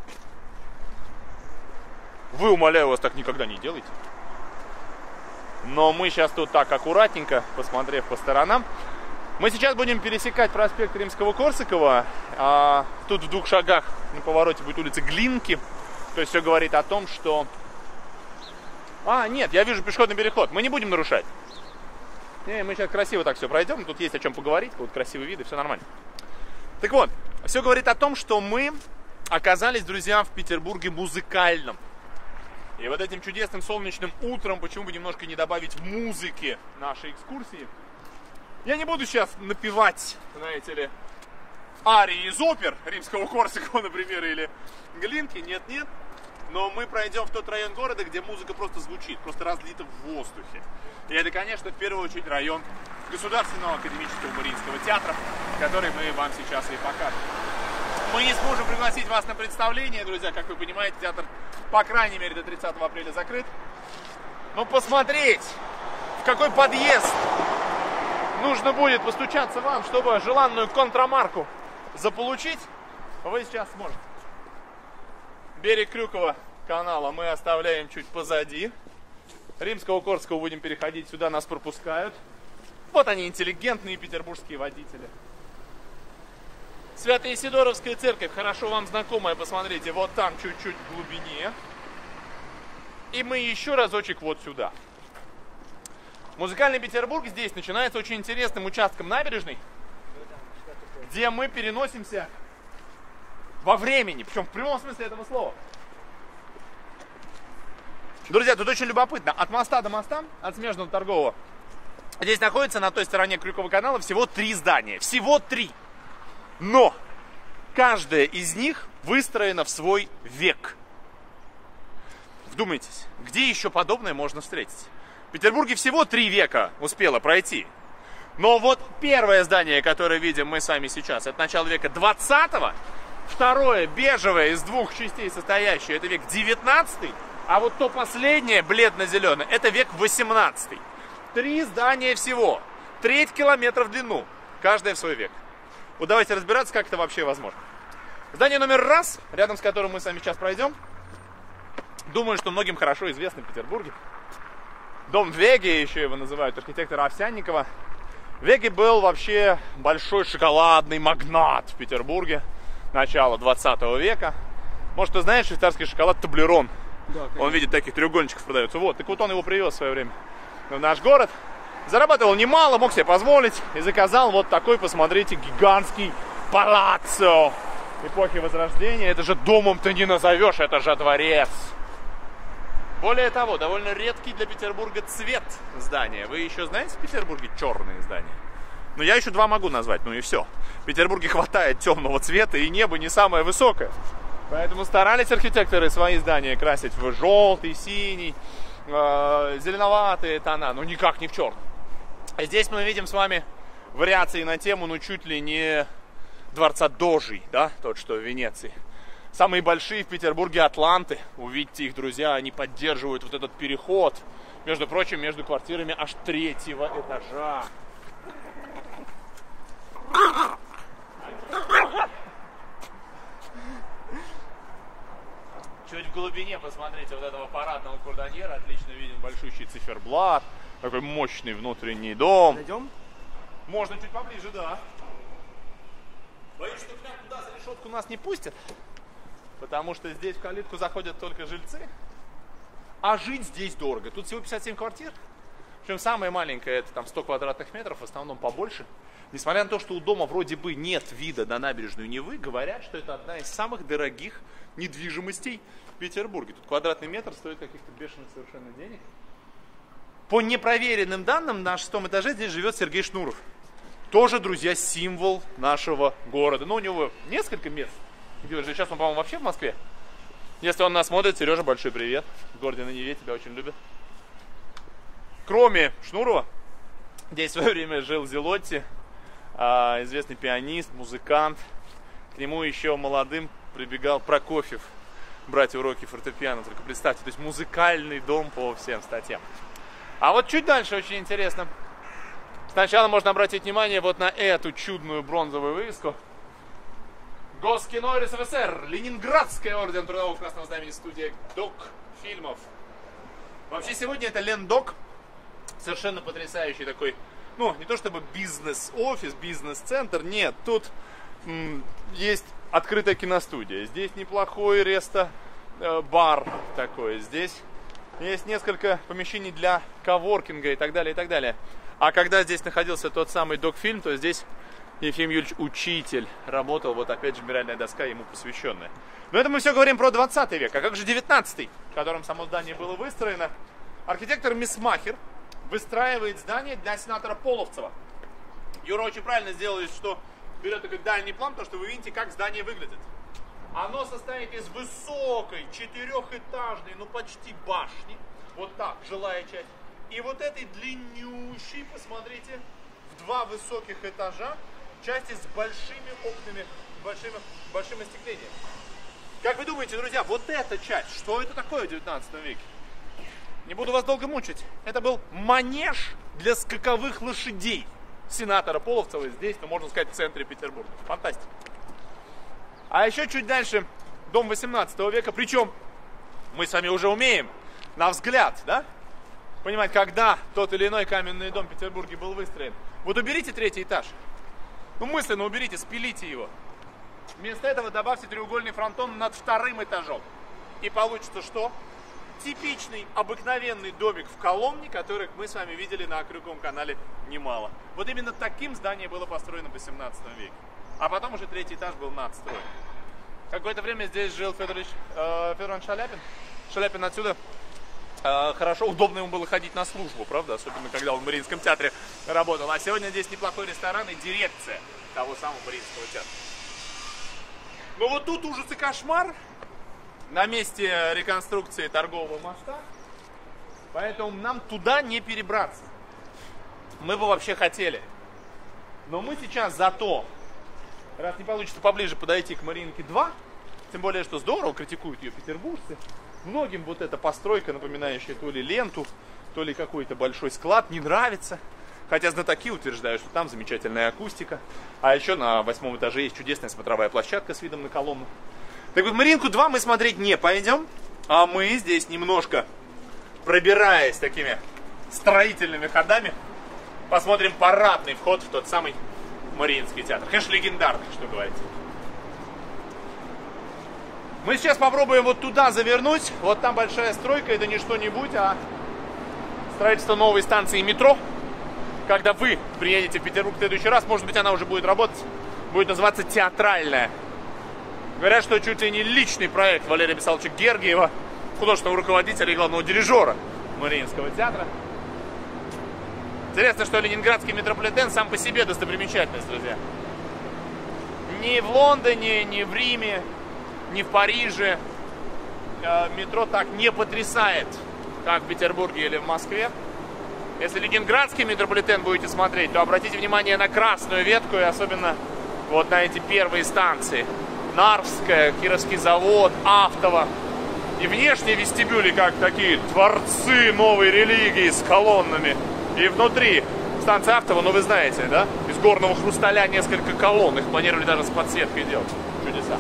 Вы, умоляю вас, так никогда не делайте. Но мы сейчас тут так аккуратненько, посмотрев по сторонам. Мы сейчас будем пересекать проспект Римского-Корсакова. А тут в двух шагах на повороте будет улица Глинки. То есть все говорит о том, что... А, нет, я вижу пешеходный переход. Мы не будем нарушать. Не, мы сейчас красиво так все пройдем. Тут есть о чем поговорить. Вот красивые виды, все нормально. Так вот, все говорит о том, что мы оказались, друзья, в Петербурге музыкальном. И вот этим чудесным солнечным утром, почему бы немножко не добавить музыки нашей экскурсии. Я не буду сейчас напевать, знаете ли, арии из опер Римского-Корсакова, например, или Глинки, нет-нет. Но мы пройдем в тот район города, где музыка просто звучит, просто разлита в воздухе. И это, конечно, в первую очередь район Государственного академического Мариинского театра, который мы вам сейчас и покажем. Мы не сможем пригласить вас на представление, друзья, как вы понимаете, театр, по крайней мере, до тридцатого апреля закрыт. Но посмотреть, в какой подъезд нужно будет постучаться вам, чтобы желанную контрамарку заполучить, вы сейчас сможете. Берег Крюкова канала мы оставляем чуть позади. Римского-Корсакова будем переходить, сюда нас пропускают. Вот они, интеллигентные петербургские водители. Свято-Исидоровская церковь, хорошо вам знакомая, посмотрите, вот там чуть-чуть в глубине. И мы еще разочек вот сюда. Музыкальный Петербург здесь начинается очень интересным участком набережной, где мы переносимся во времени, причем в прямом смысле этого слова. Друзья, тут очень любопытно. От моста до моста, от Смежного до Торгового, здесь находится на той стороне Крюкового канала всего три здания. Всего три. Но каждая из них выстроена в свой век. Вдумайтесь, где еще подобное можно встретить? В Петербурге всего три века успело пройти. Но вот первое здание, которое видим мы сами сейчас, это начало века двадцатого. Второе, бежевое, из двух частей состоящее, это век девятнадцатый. А вот то последнее, бледно-зеленое, это век восемнадцатый. Три здания всего. Треть километра в длину. Каждое в свой век. Вот давайте разбираться, как это вообще возможно. Здание номер раз, рядом с которым мы с вами сейчас пройдем. Думаю, что многим хорошо известно в Петербурге. Дом Веги, еще его называют, архитектора Овсянникова. Веги был вообще большой шоколадный магнат в Петербурге. Начало двадцатого века. Может, ты знаешь швейцарский шоколад Таблерон? Да, он видит таких треугольничков продается. Вот, так вот он его привез в свое время в наш город. Зарабатывал немало, мог себе позволить. И заказал вот такой, посмотрите, гигантский палаццо эпохи Возрождения. Это же домом-то не назовешь, это же дворец. Более того, довольно редкий для Петербурга цвет здания. Вы еще знаете в Петербурге черные здания? Ну, я еще два могу назвать, ну и все. В Петербурге хватает темного цвета, и небо не самое высокое. Поэтому старались архитекторы свои здания красить в желтый, синий, э, зеленоватые тона, но никак не в черный. Здесь мы видим с вами вариации на тему, ну, чуть ли не дворца Дожей, да, тот, что в Венеции. Самые большие в Петербурге атланты. Увидите их, друзья, они поддерживают вот этот переход, между прочим, между квартирами аж третьего этажа. Чуть в глубине посмотрите вот этого парадного кордоньера. Отлично виден большущий циферблат. Такой мощный внутренний дом. Зайдем? Можно чуть поближе, да. Боюсь, что прям туда за решетку нас не пустят. Потому что здесь в калитку заходят только жильцы. А жить здесь дорого. Тут всего пятьдесят семь квартир. Причем самая маленькая, это там сто квадратных метров, в основном побольше. Несмотря на то, что у дома вроде бы нет вида на набережную Невы, говорят, что это одна из самых дорогих недвижимостей в Петербурге. Тут квадратный метр стоит каких-то бешеных совершенно денег. По непроверенным данным, на шестом этаже здесь живет Сергей Шнуров. Тоже, друзья, символ нашего города. Но у него несколько мест. Сейчас он, по-моему, вообще в Москве. Если он нас смотрит, Сережа, большой привет. В городе на Неве тебя очень любят. Кроме Шнурова, здесь в свое время жил Зелотти, известный пианист, музыкант. К нему еще молодым прибегал Прокофьев брать уроки фортепиано. Только представьте, то есть музыкальный дом по всем статьям. А вот чуть дальше очень интересно. Сначала можно обратить внимание вот на эту чудную бронзовую вывеску. Госкино РСФСР, Ленинградский орден Трудового Красного Знамени, студия Док фильмов. Вообще сегодня это Лендок, совершенно потрясающий такой, ну не то чтобы бизнес-офис, бизнес-центр, нет, тут м, есть открытая киностудия, здесь неплохой ресто-бар такой, здесь есть несколько помещений для коворкинга и так далее, и так далее. А когда здесь находился тот самый Док-фильм, то здесь Ефим Юрьевич Учитель работал, вот опять же мемориальная доска ему посвященная. Но это мы все говорим про двадцатый век, а как же девятнадцатый, в котором само здание было выстроено? Архитектор Мисмахер выстраивает здание для сенатора Половцева. Юра очень правильно сделал, что берет такой дальний план, потому что вы видите, как здание выглядит. Оно состоит из высокой четырехэтажной, ну почти башни, вот так, жилая часть, и вот этой длиннющей, посмотрите, в два высоких этажа, части с большими окнами, большими, большим остеклением. Как вы думаете, друзья, вот эта часть, что это такое в девятнадцатом веке? Не буду вас долго мучить. Это был манеж для скаковых лошадей сенатора Половцева здесь, ну, можно сказать, в центре Петербурга. Фантастика. А еще чуть дальше дом восемнадцатого века, причем мы с вами уже умеем, на взгляд, да, понимать, когда тот или иной каменный дом в Петербурге был выстроен. Вот уберите третий этаж. Ну, мысленно уберите, спилите его. Вместо этого добавьте треугольный фронтон над вторым этажом. И получится что? Типичный, обыкновенный домик в Коломне, которых мы с вами видели на Крюковом канале немало. Вот именно таким здание было построено в восемнадцатом веке. А потом уже третий этаж был надстроен. Какое-то время здесь жил Федорович, э, Федор Иванович Шаляпин. Шаляпин отсюда э, хорошо, удобно ему было ходить на службу, правда? Особенно, когда он в Мариинском театре работал. А сегодня здесь неплохой ресторан и дирекция того самого Мариинского театра. Но вот тут ужас и кошмар на месте реконструкции торгового моста. Поэтому нам туда не перебраться. Мы бы вообще хотели. Но мы сейчас зато, раз не получится поближе подойти к Мариинке два, тем более, что здорово критикуют ее петербуржцы, многим вот эта постройка, напоминающая то ли ленту, то ли какой-то большой склад, не нравится. Хотя знатоки утверждают, что там замечательная акустика. А еще на восьмом этаже есть чудесная смотровая площадка с видом на Коломну. Так вот, Мариинку два мы смотреть не пойдем, а мы здесь немножко, пробираясь такими строительными ходами, посмотрим парадный вход в тот самый Мариинский театр. Конечно, легендарный, что говорить. Мы сейчас попробуем вот туда завернуть. Вот там большая стройка, это не что-нибудь, а строительство новой станции метро. Когда вы приедете в Петербург в следующий раз, может быть, она уже будет работать, будет называться «Театральная». Говорят, что чуть ли не личный проект Валерия Михайловича Гергиева, художественного руководителя и главного дирижера Мариинского театра. Интересно, что ленинградский метрополитен сам по себе достопримечательность, друзья. Ни в Лондоне, ни в Риме, ни в Париже э, метро так не потрясает, как в Петербурге или в Москве. Если ленинградский метрополитен будете смотреть, то обратите внимание на красную ветку и особенно вот на эти первые станции. Нарвская, Кировский завод, Автово. И внешние вестибюли, как такие дворцы новой религии с колоннами. И внутри станция Автово, ну вы знаете, да? Из горного хрусталя несколько колонн. Их планировали даже с подсветкой делать. Чудеса.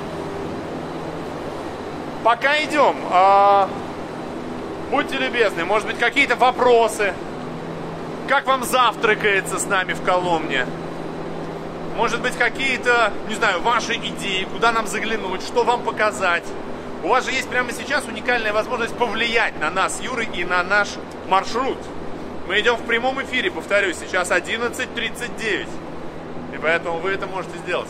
Пока идем. А... Будьте любезны, может быть, какие-то вопросы? Как вам завтракается с нами в Коломне? может быть, какие-то, не знаю, ваши идеи, куда нам заглянуть, что вам показать. У вас же есть прямо сейчас уникальная возможность повлиять на нас, Юрой, и на наш маршрут. Мы идем в прямом эфире, повторюсь, сейчас одиннадцать тридцать девять. И поэтому вы это можете сделать.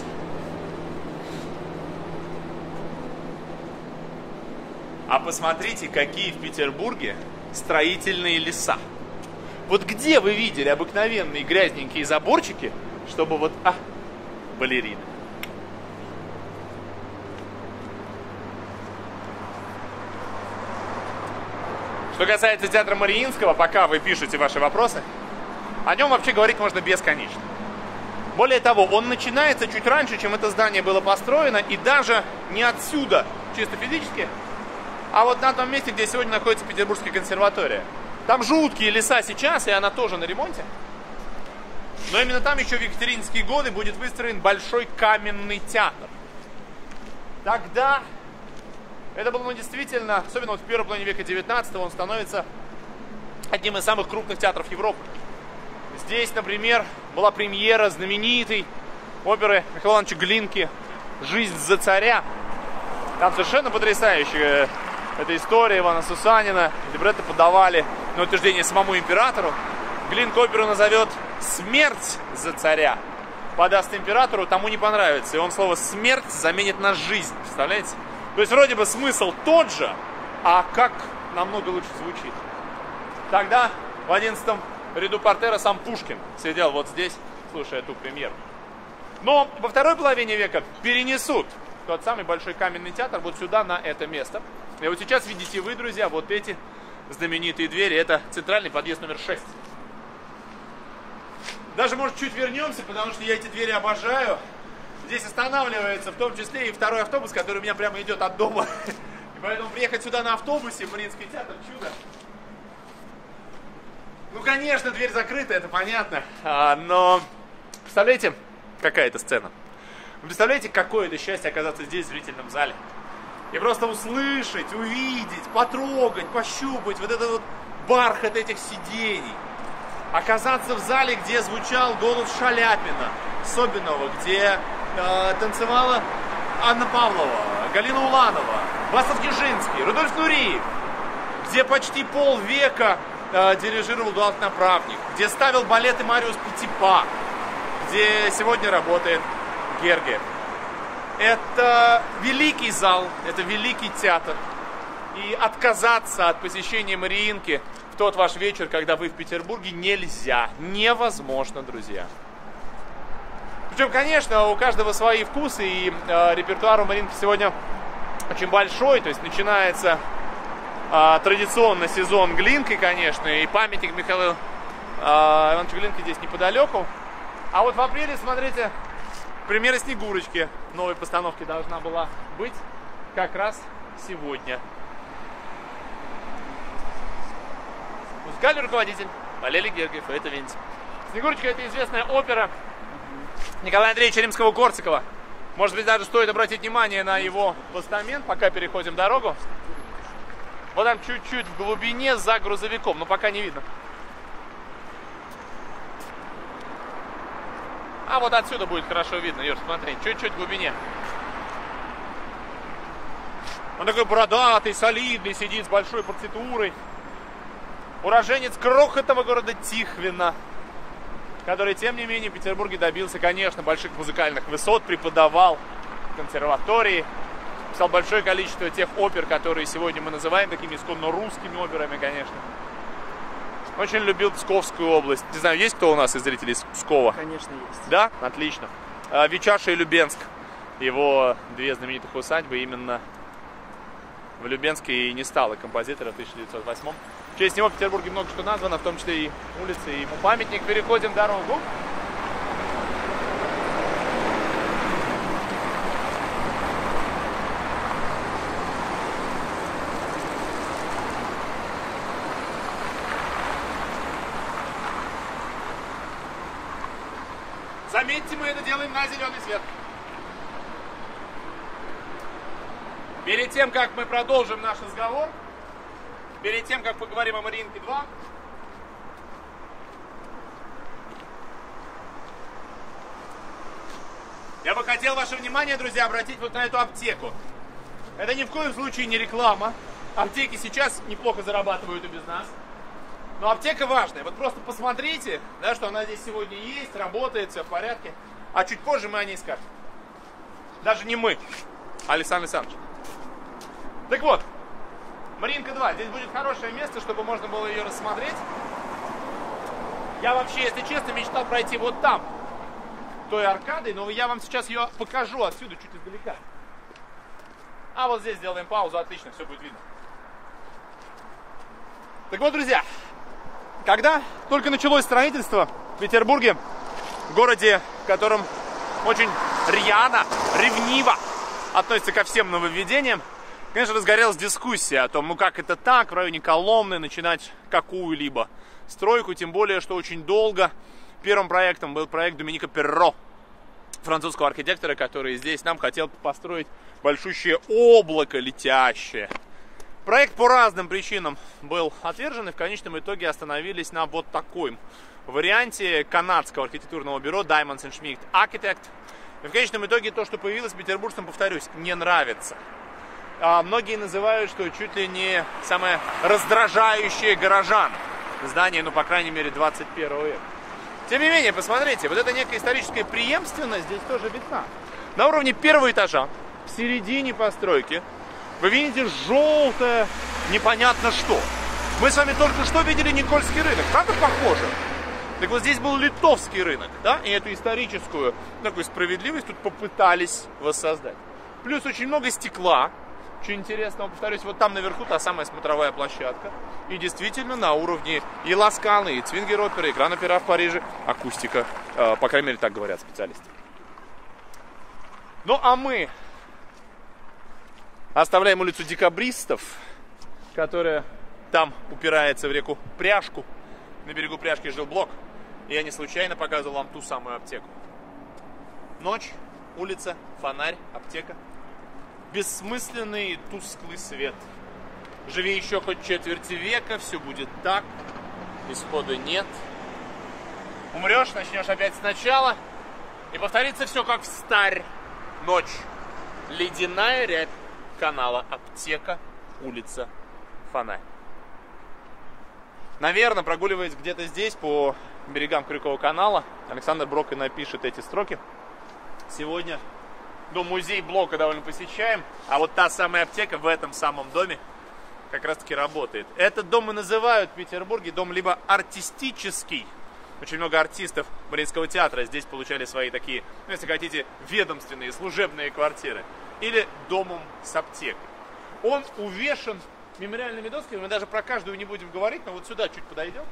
А посмотрите, какие в Петербурге строительные леса. Вот где вы видели обыкновенные грязненькие заборчики, чтобы вот... А, балерины. Что касается театра Мариинского, пока вы пишете ваши вопросы, о нем вообще говорить можно бесконечно. Более того, он начинается чуть раньше, чем это здание было построено, и даже не отсюда, чисто физически, а вот на том месте, где сегодня находится Петербургская консерватория. Там жуткие леса сейчас, и она тоже на ремонте. Но именно там еще в екатерининские годы будет выстроен большой каменный театр. Тогда... Это было, ну, действительно, особенно вот в первой половине века девятнадцатого, он становится одним из самых крупных театров Европы. Здесь, например, была премьера знаменитой оперы Михаила Ивановича Глинки «Жизнь за царя». Там совершенно потрясающая эта история Ивана Сусанина. Либретто подавали на утверждение самому императору. Глинка оперу назовет «Смерть за царя». Подаст императору, тому не понравится. И он слово «смерть» заменит на «жизнь». Представляете? То есть вроде бы смысл тот же, а как намного лучше звучит. Тогда в одиннадцатом ряду портера сам Пушкин сидел вот здесь, слушая эту премьеру. Но во второй половине века перенесут тот самый большой каменный театр вот сюда, на это место. И вот сейчас видите вы, друзья, вот эти знаменитые двери. Это центральный подъезд номер шесть. Даже, может, чуть вернемся, потому что я эти двери обожаю. Здесь останавливается в том числе и второй автобус, который у меня прямо идет от дома. И поэтому приехать сюда на автобусе в Мариинский театр — чудо. Ну, конечно, дверь закрыта, это понятно. А, но представляете, какая это сцена? Вы представляете, какое это счастье оказаться здесь, в зрительном зале? И просто услышать, увидеть, потрогать, пощупать вот этот вот бархат этих сидений. Оказаться в зале, где звучал голос Шаляпина, Собинова, где э, танцевала Анна Павлова, Галина Уланова, Васов Нижинский, Рудольф Нуриев, где почти полвека э, дирижировал Эдуард-направник, где ставил балеты Мариус Петипа, где сегодня работает Гергиев. Это великий зал, это великий театр. И отказаться от посещения Мариинки в тот ваш вечер, когда вы в Петербурге, нельзя. Невозможно, друзья. Причем, конечно, у каждого свои вкусы, и э, репертуар у Мариинки сегодня очень большой. То есть начинается э, традиционно сезон Глинки, конечно, и памятник Михаилу э, Ивановичу Глинке здесь неподалеку. А вот в апреле, смотрите, премьера «Снегурочки» новой постановки должна была быть как раз сегодня. Музыкальный руководитель Валерий Гергиев, это Винтик. «Снегурочка» — это известная опера Николая Андреевича Римского-Корсакова. Может быть, даже стоит обратить внимание на его постамент, пока переходим дорогу. Вот там чуть-чуть в глубине за грузовиком, но пока не видно. А вот отсюда будет хорошо видно, Юр, смотри, чуть-чуть в глубине. Он такой бородатый, солидный, сидит с большой партитурой. Уроженец крохотного города Тихвина, который, тем не менее, в Петербурге добился, конечно, больших музыкальных высот, преподавал в консерватории, писал большое количество тех опер, которые сегодня мы называем такими исконно русскими операми, конечно. Очень любил Псковскую область. Не знаю, есть кто у нас из зрителей из Пскова? Конечно, есть. Да? Отлично. Вичаша и Любенск. Его две знаменитых усадьбы именно в Любенске и не стало композитора в тысяча девятьсот восьмом. В честь него в Петербурге много что названо, в том числе и улицы, и ему памятник. Переходим дорогу. Заметьте, мы это делаем на зеленый свет. Перед тем, как мы продолжим наш разговор, перед тем, как поговорим о Мариинке два, Я бы хотел ваше внимание, друзья, обратить вот на эту аптеку. Это ни в коем случае не реклама. Аптеки сейчас неплохо зарабатывают и без нас. Но аптека важная. Вот просто посмотрите, да, что она здесь сегодня есть, работает, все в порядке. А чуть позже мы о ней скажем. Даже не мы, а Александр Александрович. Так вот, Мариинка два. Здесь будет хорошее место, чтобы можно было ее рассмотреть. Я вообще, если честно, мечтал пройти вот там, той аркадой, но я вам сейчас ее покажу отсюда, чуть издалека. А вот здесь сделаем паузу, отлично, все будет видно. Так вот, друзья, когда только началось строительство в Петербурге, в городе, в котором очень рьяно, ревниво относится ко всем нововведениям, конечно, разгорелась дискуссия о том, ну как это так, в районе Коломны начинать какую-либо стройку, тем более, что очень долго первым проектом был проект Доминика Перро, французского архитектора, который здесь нам хотел построить большущее облако летящее. Проект по разным причинам был отвержен, и в конечном итоге остановились на вот таком варианте канадского архитектурного бюро Diamonds энд Schmidt Architect. И в конечном итоге то, что появилось петербуржцам, повторюсь, не нравится. А многие называют, что чуть ли не самое раздражающее горожан здание, ну, по крайней мере, двадцать первого века. Тем не менее, посмотрите, вот эта некая историческая преемственность здесь тоже видна. На уровне первого этажа, в середине постройки, вы видите желтое непонятно что. Мы с вами только что видели Никольский рынок. Правда похоже? Так вот здесь был Литовский рынок, да? И эту историческую такую справедливость тут попытались воссоздать. Плюс очень много стекла. Очень интересно, повторюсь, вот там наверху та самая смотровая площадка. И действительно на уровне и Ласкалы, и Цвингер-оперы, и Гран-опера в Париже акустика, э, по крайней мере, так говорят специалисты. Ну а мы оставляем улицу Декабристов, которая там упирается в реку Пряжку. На берегу Пряжки жил Блок. И я не случайно показывал вам ту самую аптеку. Ночь, улица, фонарь, аптека. Бессмысленный и тусклый свет. Живи еще хоть четверти века, все будет так. Исхода нет. Умрешь, начнешь опять сначала. И повторится все как в старь. Ночь. Ледяная рябь канала, аптека, улица, фонарь. Наверное, прогуливаясь где-то здесь, по берегам Крюкового канала, Александр Брок и напишет эти строки. Сегодня, ну, музей Блока довольно посещаем, а вот та самая аптека в этом самом доме как раз-таки работает. Этот дом и называют в Петербурге дом либо артистический. Очень много артистов Мариинского театра здесь получали свои такие, ну, если хотите, ведомственные, служебные квартиры. Или домом с аптекой. Он увешан мемориальными досками. Мы даже про каждую не будем говорить, но вот сюда чуть подойдем.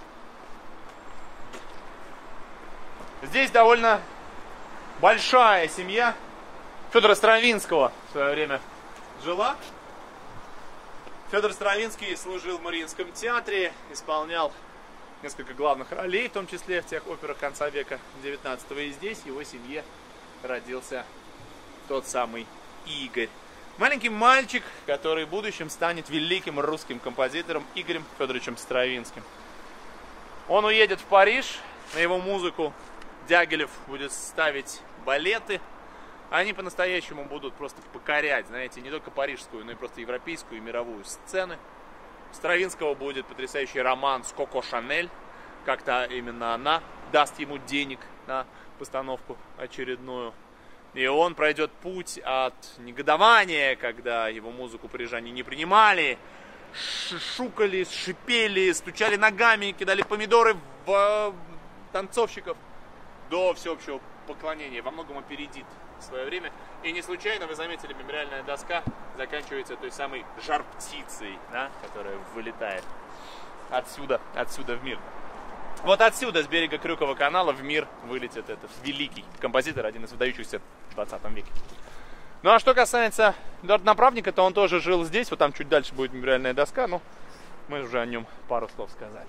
Здесь довольно большая семья Федора Стравинского в свое время жила. Федор Стравинский служил в Мариинском театре, исполнял несколько главных ролей, в том числе в тех операх конца века девятнадцатого. И здесь в его семье родился тот самый Игорь. Маленький мальчик, который в будущем станет великим русским композитором Игорем Федоровичем Стравинским. Он уедет в Париж, на его музыку Дягилев будет ставить балеты. Они по-настоящему будут просто покорять, знаете, не только парижскую, но и просто европейскую и мировую сцены. У Стравинского будет потрясающий роман с Коко Шанель. Как-то именно она даст ему денег на постановку очередную. И он пройдет путь от негодования, когда его музыку парижане не принимали, шукали, шипели, стучали ногами, кидали помидоры в танцовщиков, до всеобщего поклонения. Во многом опередит свое время. И не случайно, вы заметили, мемориальная доска заканчивается той самой жар-птицей, да, которая вылетает отсюда, отсюда в мир. Вот отсюда, с берега Крюкового канала, в мир вылетит этот великий композитор, один из выдающихся в двадцатом веке. Ну а что касается Эдуарда Направника, то он тоже жил здесь, вот там чуть дальше будет мемориальная доска, но мы уже о нем пару слов сказали.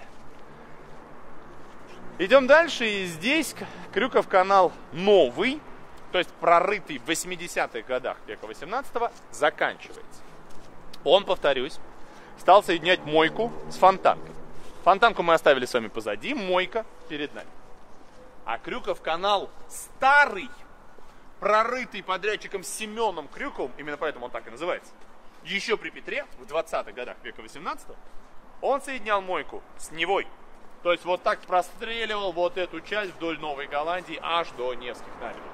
Идем дальше, и здесь Крюков канал новый, то есть прорытый в восьмидесятых годах века восемнадцатого, заканчивается. Он, повторюсь, стал соединять мойку с фонтанкой. Фонтанку мы оставили с вами позади, мойка перед нами. А Крюков канал старый прорытый подрядчиком Семеном Крюковым, именно поэтому он так и называется, еще при Петре, в двадцатых годах века восемнадцатого, он соединял мойку с Невой. То есть вот так простреливал вот эту часть вдоль Новой Голландии аж до Невских набережных.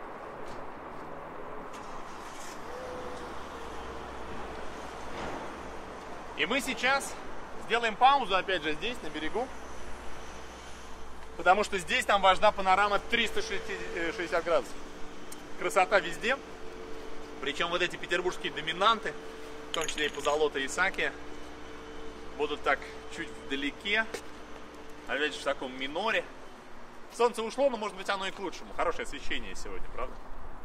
И мы сейчас сделаем паузу, опять же, здесь, на берегу. Потому что здесь нам важна панорама триста шестьдесят градусов. Красота везде. Причем вот эти петербургские доминанты, в том числе и Позолота и Исаакия, будут так чуть вдалеке. Опять же, в таком миноре. Солнце ушло, но может быть оно и к лучшему. Хорошее освещение сегодня, правда?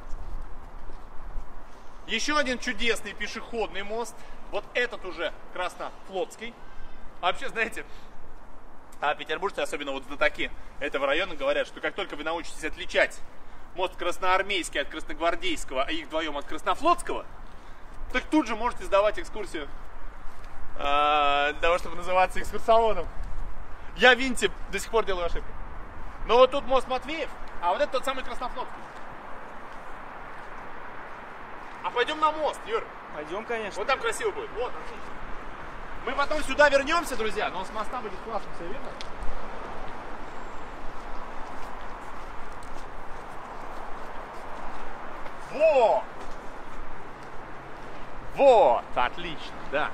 Еще один чудесный пешеходный мост. Вот этот уже Краснофлотский. А вообще, знаете, а петербуржцы, особенно вот знатоки этого района, говорят, что как только вы научитесь отличать мост Красноармейский от Красногвардейского, а их вдвоем от Краснофлотского, так тут же можете сдавать экскурсию э, для того, чтобы называться экскурсоводом. Я в Винте до сих пор делаю ошибку. Но вот тут мост Матвеев, а вот это тот самый Краснофлотский. А пойдем на мост, Юр. Пойдем, конечно. Вот там красиво будет. Вот, отлично. Мы потом сюда вернемся, друзья, но с моста будет классно все видно. Во! Вот, отлично, да.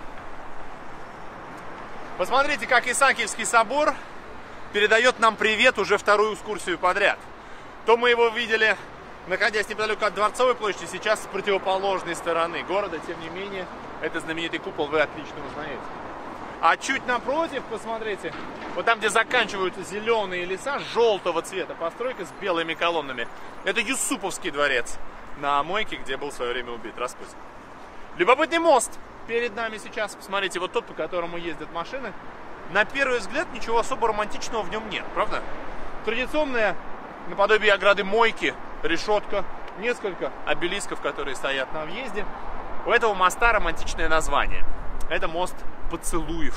Посмотрите, как Исаакиевский собор передает нам привет уже вторую экскурсию подряд. То мы его видели, находясь неподалеку от Дворцовой площади, сейчас с противоположной стороны города, тем не менее, этот знаменитый купол вы отлично узнаете. А чуть напротив, посмотрите, вот там, где заканчиваются зеленые леса, желтого цвета постройка с белыми колоннами, это Юсуповский дворец на Мойке, где был в свое время убит Распутин. Любопытный мост перед нами сейчас. Посмотрите, вот тот, по которому ездят машины. На первый взгляд ничего особо романтичного в нем нет, правда? Традиционная, наподобие ограды Мойки, решетка, несколько обелисков, которые стоят на въезде. У этого моста романтичное название. Это мост Поцелуев.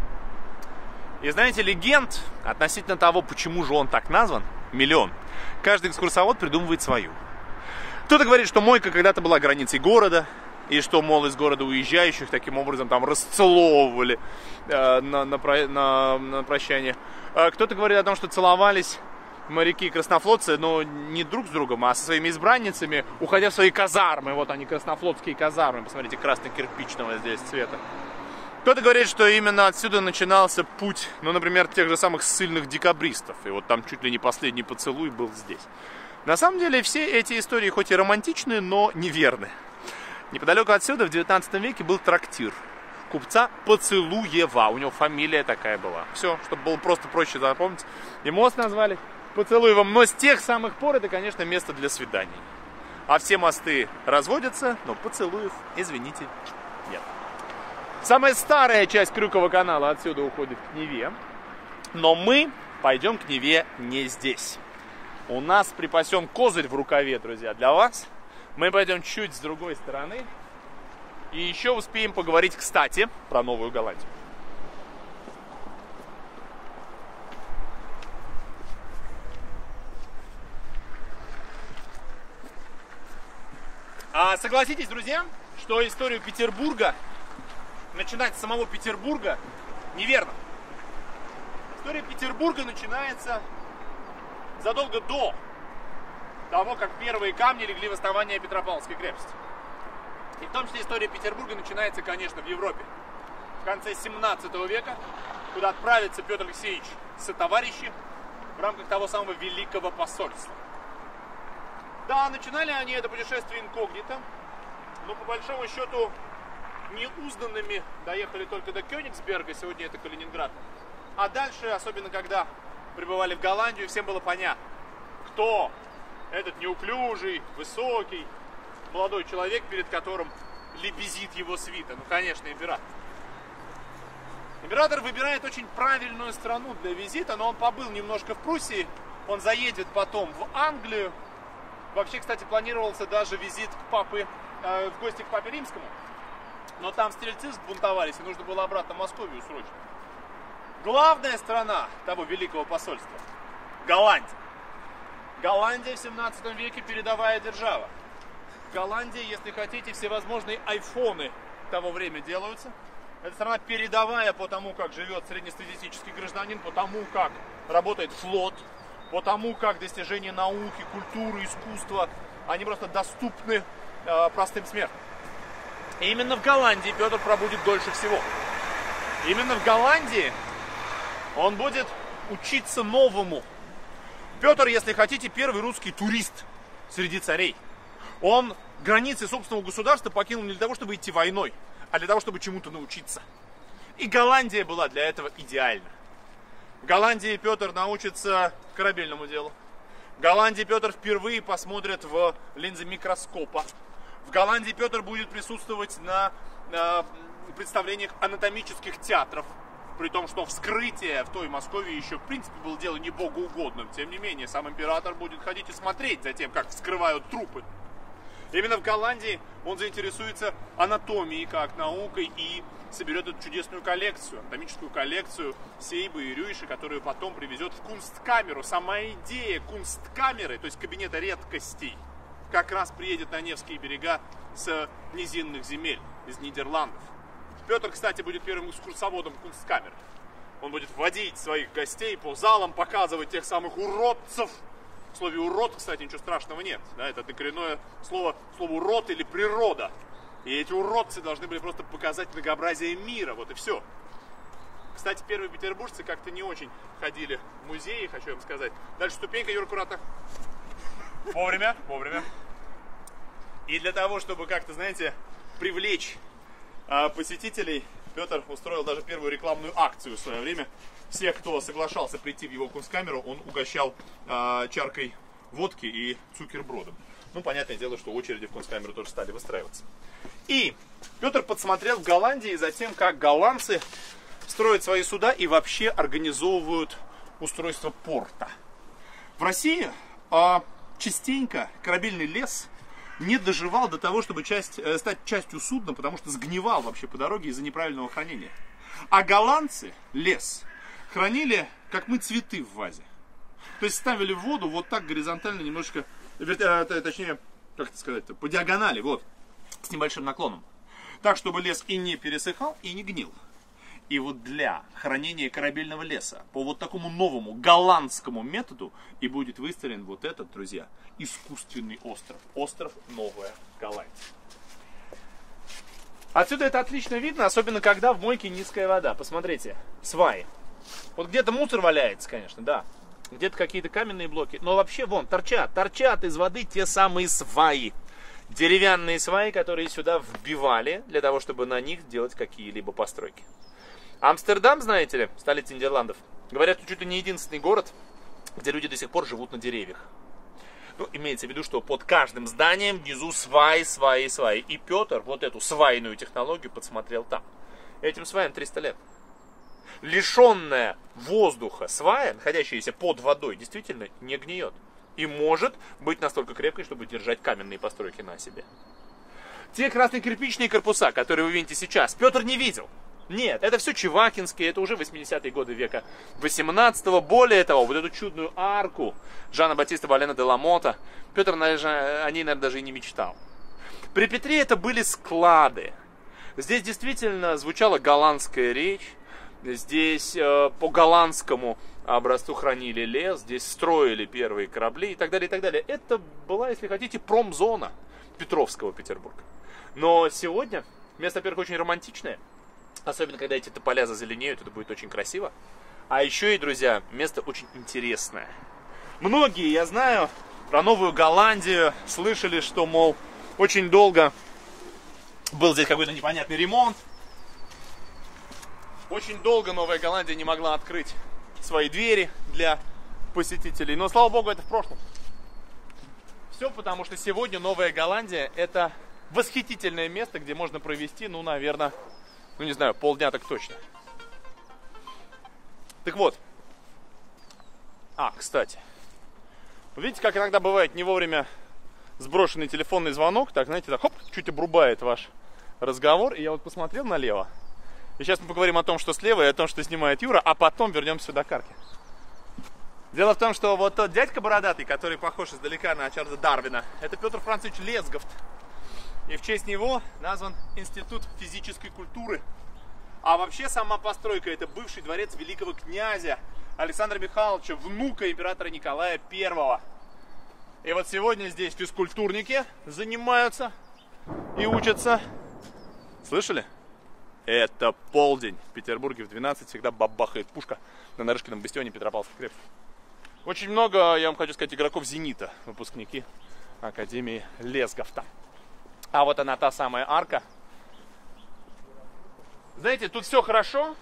И знаете, легенд относительно того, почему же он так назван, миллион. Каждый экскурсовод придумывает свою. Кто-то говорит, что Мойка когда-то была границей города, и что, мол, из города уезжающих таким образом там расцеловывали э, на, на, на, на прощание. А кто-то говорит о том, что целовались моряки и краснофлотцы, но не друг с другом, а со своими избранницами, уходя в свои казармы. Вот они, краснофлотские казармы. Посмотрите, красно-кирпичного здесь цвета. Кто-то говорит, что именно отсюда начинался путь, ну, например, тех же самых ссыльных декабристов. И вот там чуть ли не последний поцелуй был здесь. На самом деле, все эти истории хоть и романтичные, но неверны. Неподалеку отсюда в девятнадцатом веке был трактир купца Поцелуева. У него фамилия такая была. Все, чтобы было просто проще запомнить. И мост назвали Поцелуевым. Но с тех самых пор это, конечно, место для свиданий. А все мосты разводятся, но поцелуев, извините, нет. Самая старая часть Крюкова канала отсюда уходит к Неве. Но мы пойдем к Неве не здесь. У нас припасен козырь в рукаве, друзья, для вас. Мы пойдем чуть с другой стороны. И еще успеем поговорить, кстати, про Новую Голландию. А согласитесь, друзья, что историю Петербурга начинать с самого Петербурга неверно. История Петербурга начинается задолго до того, как первые камни легли в основание Петропавловской крепости. И в том числе история Петербурга начинается, конечно, в Европе. В конце семнадцатого века, куда отправится Петр Алексеевич сотоварищи в рамках того самого Великого посольства. Да, начинали они это путешествие инкогнито, но по большому счету неузнанными доехали только до Кёнигсберга, сегодня это Калининград. А дальше, особенно когда прибывали в Голландию, всем было понятно, кто этот неуклюжий, высокий, молодой человек, перед которым лебезит его свита. Ну, конечно, император. Император выбирает очень правильную страну для визита, но он побыл немножко в Пруссии, он заедет потом в Англию. Вообще, кстати, планировался даже визит к папе, э, в гости к папе Римскому, но там стрельцы взбунтовались, и нужно было обратно в Московию срочно. Главная страна того великого посольства – Голландия. Голландия в семнадцатом веке передовая держава. В Голландии, если хотите, всевозможные айфоны того времени делаются. Это страна передовая по тому, как живет среднестатистический гражданин, по тому, как работает флот, по тому, как достижения науки, культуры, искусства, они просто доступны э, простым смертным. И именно в Голландии Петр пробудет дольше всего. Именно в Голландии он будет учиться новому. Петр, если хотите, первый русский турист среди царей. Он границы собственного государства покинул не для того, чтобы идти войной, а для того, чтобы чему-то научиться. И Голландия была для этого идеальна. В Голландии Петр научится корабельному делу. В Голландии Петр впервые посмотрит в линзы микроскопа. В Голландии Петр будет присутствовать на, на представлениях анатомических театров. При том, что вскрытие в той Москве еще в принципе было дело не богоугодным. Тем не менее, сам император будет ходить и смотреть за тем, как вскрывают трупы. Именно в Голландии он заинтересуется анатомией как наукой и соберет эту чудесную коллекцию, анатомическую коллекцию Сейбы и Рюйша, которую потом привезет в Кунсткамеру. Сама идея Кунсткамеры, то есть кабинета редкостей, как раз приедет на Невские берега с низинных земель, из Нидерландов. Петр, кстати, будет первым экскурсоводом Кунсткамеры. Он будет водить своих гостей по залам, показывать тех самых уродцев. В слове урод, кстати, ничего страшного нет. Да, это коренное слово, слово урод или природа. И эти уродцы должны были просто показать многообразие мира. Вот и все. Кстати, первые петербуржцы как-то не очень ходили в музеи, хочу вам сказать. Дальше ступенька, Юра, аккуратно. Вовремя, вовремя. И для того, чтобы как-то, знаете, привлечь а, посетителей, Петр устроил даже первую рекламную акцию в свое время. Всех, кто соглашался прийти в его Кунсткамеру, он угощал э, чаркой водки и цукербродом. Ну, понятное дело, что очереди в Кунсткамеру тоже стали выстраиваться. И Петр подсмотрел в Голландии за тем, как голландцы строят свои суда и вообще организовывают устройство порта. В России э, частенько корабельный лес не доживал до того, чтобы часть, э, стать частью судна, потому что сгнивал вообще по дороге из-за неправильного хранения. А голландцы лес хранили, как мы, цветы в вазе. То есть ставили в воду вот так горизонтально немножко, точнее, как это сказать, по диагонали, вот, с небольшим наклоном. Так, чтобы лес и не пересыхал, и не гнил. И вот для хранения корабельного леса по вот такому новому голландскому методу и будет выстроен вот этот, друзья, искусственный остров. Остров Новая Голландия. Отсюда это отлично видно, особенно когда в мойке низкая вода. Посмотрите, сваи. Вот где-то мусор валяется, конечно, да. Где-то какие-то каменные блоки. Но вообще, вон, торчат, торчат из воды те самые сваи. Деревянные сваи, которые сюда вбивали, для того, чтобы на них делать какие-либо постройки. Амстердам, знаете ли, столица Нидерландов, говорят, что чуть ли не единственный город, где люди до сих пор живут на деревьях. Ну, имеется в виду, что под каждым зданием внизу сваи, сваи, сваи. И Петр вот эту свайную технологию подсмотрел там. Этим сваям триста лет. Лишенная воздуха свая, находящаяся под водой, действительно не гниет. И может быть настолько крепкой, чтобы держать каменные постройки на себе. Те красные кирпичные корпуса, которые вы видите сейчас, Петр не видел. Нет, это все чевакинские, это уже восьмидесятые годы века восемнадцатого. Более того, вот эту чудную арку Жана Батиста Валена де ла Мота, Петр о ней, наверное, даже и не мечтал. При Петре это были склады. Здесь действительно звучала голландская речь. Здесь э, по голландскому образцу хранили лес, здесь строили первые корабли и так далее, и так далее. Это была, если хотите, промзона Петровского Петербурга. Но сегодня место, во-первых, очень романтичное. Особенно, когда эти тополя зазеленеют, это будет очень красиво. А еще и, друзья, место очень интересное. Многие, я знаю, про Новую Голландию слышали, что, мол, очень долго был здесь какой-то непонятный ремонт. Очень долго Новая Голландия не могла открыть свои двери для посетителей. Но, слава богу, это в прошлом. Все потому, что сегодня Новая Голландия – это восхитительное место, где можно провести, ну, наверное, ну, не знаю, полдня так точно. Так вот. А, кстати. Вы видите, как иногда бывает не вовремя сброшенный телефонный звонок, так, знаете, так, хоп, чуть обрубает ваш разговор. И я вот посмотрел налево. И сейчас мы поговорим о том, что слева, и о том, что снимает Юра, а потом вернемся сюда к арке. Дело в том, что вот тот дядька бородатый, который похож издалека на Чарльза Дарвина, это Петр Францович Лесговт. И в честь него назван Институт физической культуры. А вообще сама постройка — это бывший дворец великого князя Александра Михайловича, внука императора Николая Первого. И вот сегодня здесь физкультурники занимаются и учатся. Слышали? Это полдень. В Петербурге в двенадцать всегда бабахает пушка на Нарышкином бастионе Петропавловской крепости. Очень много, я вам хочу сказать, игроков «Зенита», выпускники Академии Лесговта. А вот она, та самая арка. Знаете, тут все хорошо,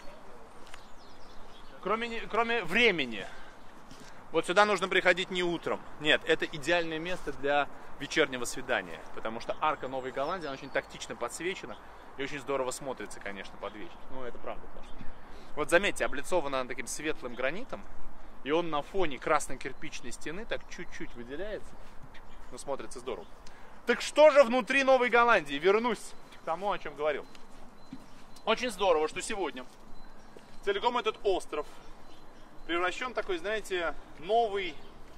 кроме, кроме времени. Вот сюда нужно приходить не утром. Нет, это идеальное место для вечернего свидания. Потому что арка Новой Голландии, она очень тактично подсвечена и очень здорово смотрится, конечно, под вечер. Ну, это правда. Вот заметьте, облицована она таким светлым гранитом. И он на фоне красной кирпичной стены так чуть-чуть выделяется. Ну, смотрится здорово. Так что же внутри Новой Голландии? Вернусь к тому, о чем говорил. Очень здорово, что сегодня целиком этот остров превращен в такой, знаете, новый,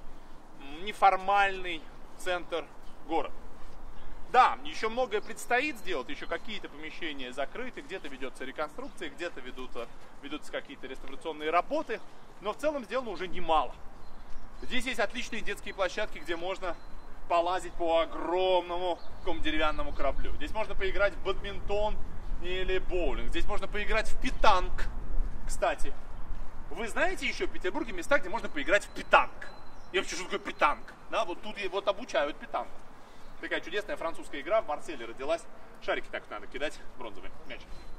неформальный центр города. Да, еще многое предстоит сделать, еще какие-то помещения закрыты, где-то ведется реконструкция, где-то ведутся, ведутся какие-то реставрационные работы, но в целом сделано уже немало. Здесь есть отличные детские площадки, где можно полазить по огромному такому деревянному кораблю. Здесь можно поиграть в бадминтон или боулинг. Здесь можно поиграть в питанг. Кстати, вы знаете еще в Петербурге места, где можно поиграть в питанг? И вообще, что такое питанг? Да, вот тут вот обучают питанг. Такая чудесная французская игра в Марселе родилась. Шарики так надо кидать, бронзовый мяч.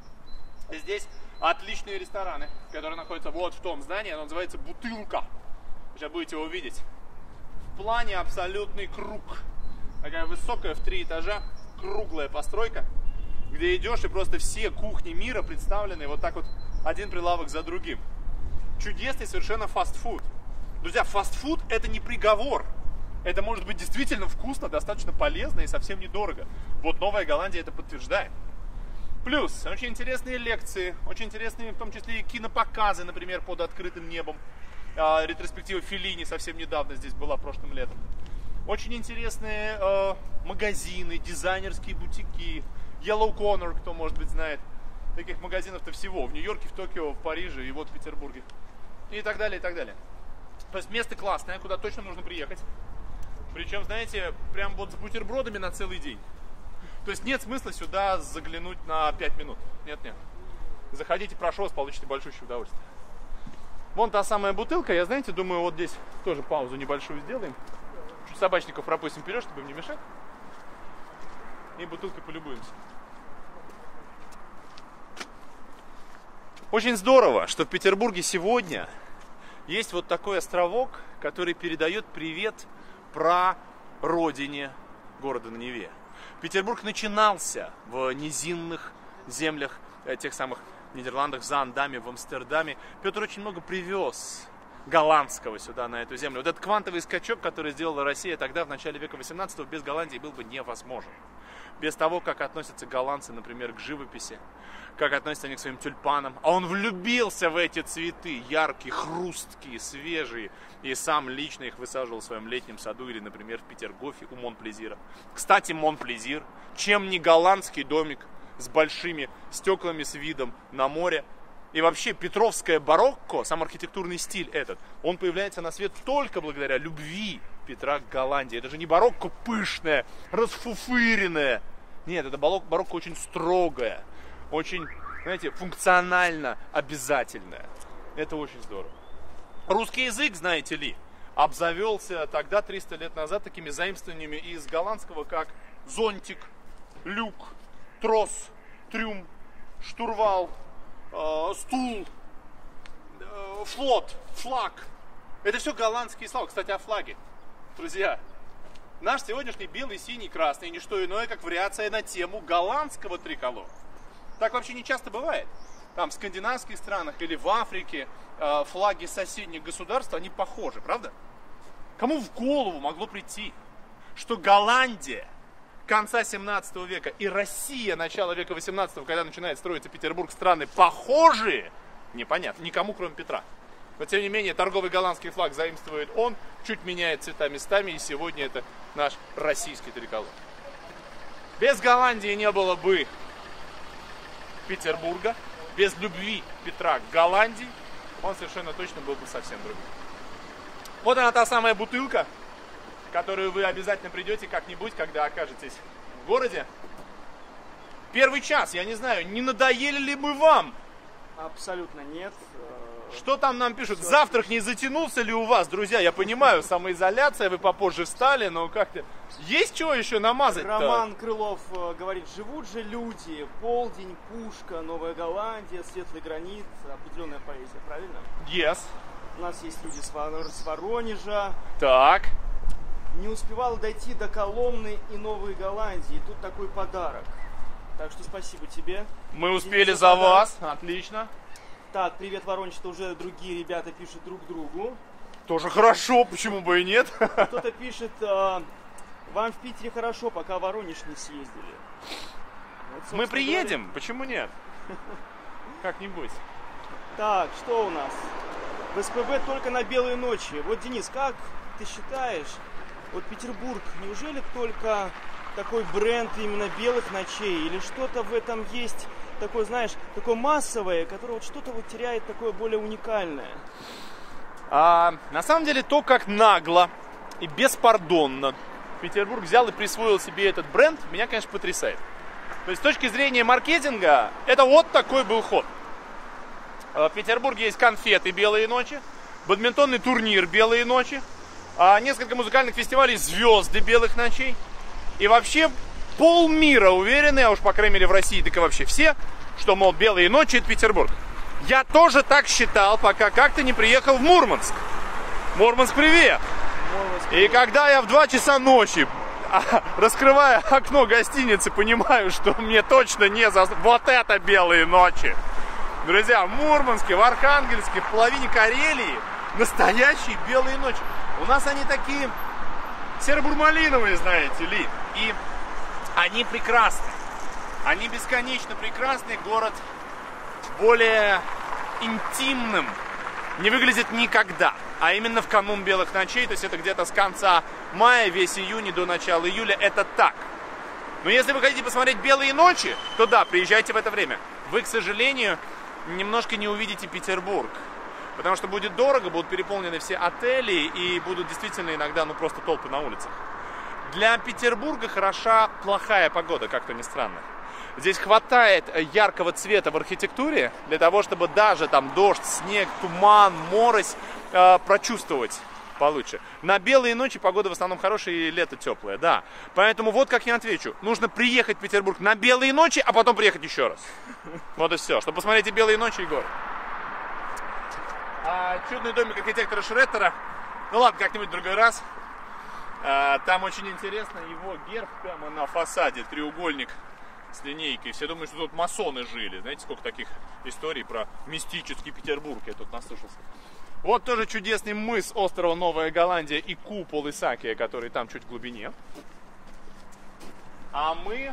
Здесь отличные рестораны, которые находятся вот в том здании. Оно называется «Бутылка». Сейчас будете его видеть. В плане абсолютный круг. Такая высокая, в три этажа, круглая постройка, где идешь, и просто все кухни мира представлены вот так вот, один прилавок за другим. Чудесный совершенно фастфуд. Друзья, фастфуд — это не приговор. Это может быть действительно вкусно, достаточно полезно и совсем недорого. Вот Новая Голландия это подтверждает. Плюс очень интересные лекции, очень интересные в том числе и кинопоказы, например, под открытым небом. А, ретроспектива Феллини совсем недавно здесь была, прошлым летом. Очень интересные э, магазины, дизайнерские бутики. Yellow Corner, кто, может быть, знает. Таких магазинов-то всего. В Нью-Йорке, в Токио, в Париже и вот в Петербурге. И так далее, и так далее. То есть место классное, куда точно нужно приехать. Причем, знаете, прям вот с бутербродами на целый день. То есть нет смысла сюда заглянуть на пять минут. Нет-нет. Заходите, прошу вас, получите большущее удовольствие. Вон та самая бутылка. Я, знаете, думаю, вот здесь тоже паузу небольшую сделаем. Чуть собачников пропустим вперед, чтобы им не мешать. И бутылкой полюбуемся. Очень здорово, что в Петербурге сегодня есть вот такой островок, который передает привет про родине города на Неве. Петербург начинался в низинных землях тех самых Нидерландах, в Заандаме, в Амстердаме. Петр очень много привез голландского сюда, на эту землю. Вот этот квантовый скачок, который сделала Россия тогда, в начале века восемнадцатого, без Голландии был бы невозможен. Без того, как относятся голландцы, например, к живописи, как относятся они к своим тюльпанам. А он влюбился в эти цветы, яркие, хрусткие, свежие, и сам лично их высаживал в своем летнем саду или, например, в Петергофе у Монплезира. Кстати, Монплезир, чем не голландский домик с большими стеклами, с видом на море. И вообще петровское барокко, сам архитектурный стиль этот, он появляется на свет только благодаря любви Петра к Голландии. Это же не барокко пышное, расфуфыренное. Нет, это барокко очень строгое, очень, знаете, функционально обязательное. Это очень здорово. Русский язык, знаете ли, обзавелся тогда, триста лет назад, такими заимствованиями из голландского, как зонтик, люк, трос, трюм, штурвал, э, стул, э, флот, флаг. Это все голландские слова. Кстати, о флаге. Друзья, наш сегодняшний белый, синий, красный не что иное, как вариация на тему голландского триколора. Так вообще не часто бывает. Там в скандинавских странах или в Африке э, флаги соседних государств, они похожи, правда? Кому в голову могло прийти, что Голландия конца семнадцатого века и Россия начала века восемнадцатого, когда начинает строиться Петербург, страны похожие? Непонятно, никому, кроме Петра. Но тем не менее, торговый голландский флаг заимствует он, чуть меняет цвета местами, и сегодня это наш российский триколор. Без Голландии не было бы Петербурга. Без любви Петра к Голландии он совершенно точно был бы совсем другим. Вот она, та самая бутылка, в которую вы обязательно придете как-нибудь, когда окажетесь в городе. Первый час, я не знаю, не надоели ли мы вам? Абсолютно нет. Что там нам пишут? Все. Завтрак не затянулся ли у вас, друзья? Я понимаю, самоизоляция, вы попозже встали, но как-то... Есть чего еще намазать-то? Роман Крылов говорит, живут же люди, полдень, пушка, Новая Голландия, светлый гранит, определенная поэзия, правильно? Yes. У нас есть люди с Воронежа. Так. Не успевал дойти до Коломны и Новой Голландии, тут такой подарок. Так что спасибо тебе. Мы успели за подарок. Вас, отлично. Так, привет, Воронеж, это уже другие ребята пишут друг другу. Тоже хорошо, почему бы и нет? Кто-то пишет, э, вам в Питере хорошо, пока в Воронеж не съездили. Вот, мы приедем, говоря... почему нет? Как-нибудь. Так, что у нас? В СПБ только на белые ночи. Вот, Денис, как ты считаешь, вот Петербург, неужели только такой бренд именно белых ночей? Или что-то в этом есть... такое, знаешь, такое массовое, которое вот что-то вот теряет такое более уникальное? А, на самом деле, то, как нагло и беспардонно Петербург взял и присвоил себе этот бренд, меня, конечно, потрясает. То есть, с точки зрения маркетинга, это вот такой был ход. В Петербурге есть конфеты «Белые ночи», бадминтонный турнир «Белые ночи», несколько музыкальных фестивалей «Звезды белых ночей». И вообще... полмира уверены, а уж по крайней мере в России, так и вообще все, что, мол, белые ночи — это Петербург. Я тоже так считал, пока как-то не приехал в Мурманск. Мурманск, привет! Мурманск, привет. И когда я в два часа ночи, раскрывая окно гостиницы, понимаю, что мне точно не за... Вот это белые ночи! Друзья, в Мурманске, в Архангельске, в половине Карелии настоящие белые ночи. У нас они такие серо-бурмалиновые, знаете ли. И они прекрасны. Они бесконечно прекрасны. Город более интимным не выглядит никогда. А именно в канун белых ночей. То есть это где-то с конца мая, весь июнь до начала июля. Это так. Но если вы хотите посмотреть белые ночи, то да, приезжайте в это время. Вы, к сожалению, немножко не увидите Петербург. Потому что будет дорого, будут переполнены все отели. И будут действительно иногда ну просто толпы на улицах. Для Петербурга хороша плохая погода, как-то ни странно. Здесь хватает яркого цвета в архитектуре для того, чтобы даже там дождь, снег, туман, морось э, прочувствовать получше. На белые ночи погода в основном хорошая и лето теплое, да. Поэтому вот как я отвечу. Нужно приехать в Петербург на белые ночи, а потом приехать еще раз. Вот и все, чтобы посмотреть и белые ночи, и город. А, чудный домик архитектора Шреттера. Ну ладно, как-нибудь в другой раз. Там очень интересно, его герб прямо на фасаде, треугольник с линейкой. Все думают, что тут масоны жили. Знаете, сколько таких историй про мистический Петербург, я тут наслушался. Вот тоже чудесный мыс острова Новая Голландия и купол Исаакия, который там чуть в глубине. А мы...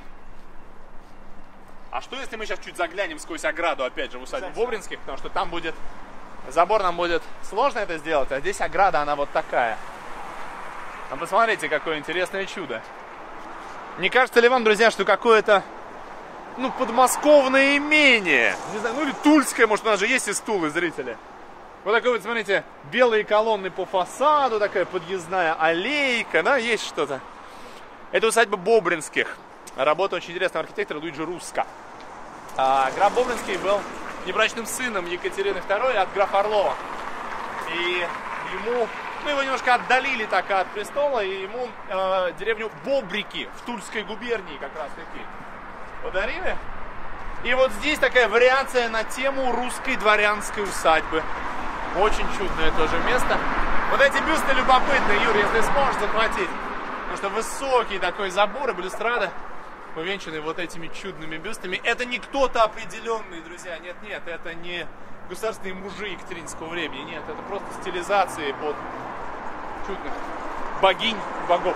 А что, если мы сейчас чуть заглянем сквозь ограду, опять же, в усадьбу Бобринских, потому что там будет... Забор нам будет сложно это сделать, а здесь ограда, она вот такая. А посмотрите, какое интересное чудо. Не кажется ли вам, друзья, что какое-то, ну, подмосковное имение? Не знаю, ну или тульское, может, у нас же есть и стулы, зрители. Вот такой вот, смотрите, белые колонны по фасаду, такая подъездная аллейка, да, есть что-то. Это усадьба Бобринских. Работа очень интересного архитектора Луиджи Русско. А, граф Бобринский был небрачным сыном Екатерины второй от графа Орлова. И ему... Ну, его немножко отдалили так от престола, и ему э, деревню Бобрики в Тульской губернии как раз таки подарили. И вот здесь такая вариация на тему русской дворянской усадьбы. Очень чудное тоже место. Вот эти бюсты любопытные, Юр, если сможешь захватить. Потому что высокий такой забор и балюстрада, увенчанный вот этими чудными бюстами. Это не кто-то определенный, друзья. Нет-нет, это не государственные мужи екатеринского времени. Нет, это просто стилизации под чудных богинь, богов.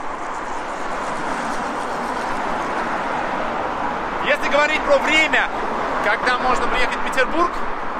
Если говорить про время, когда можно приехать в Петербург,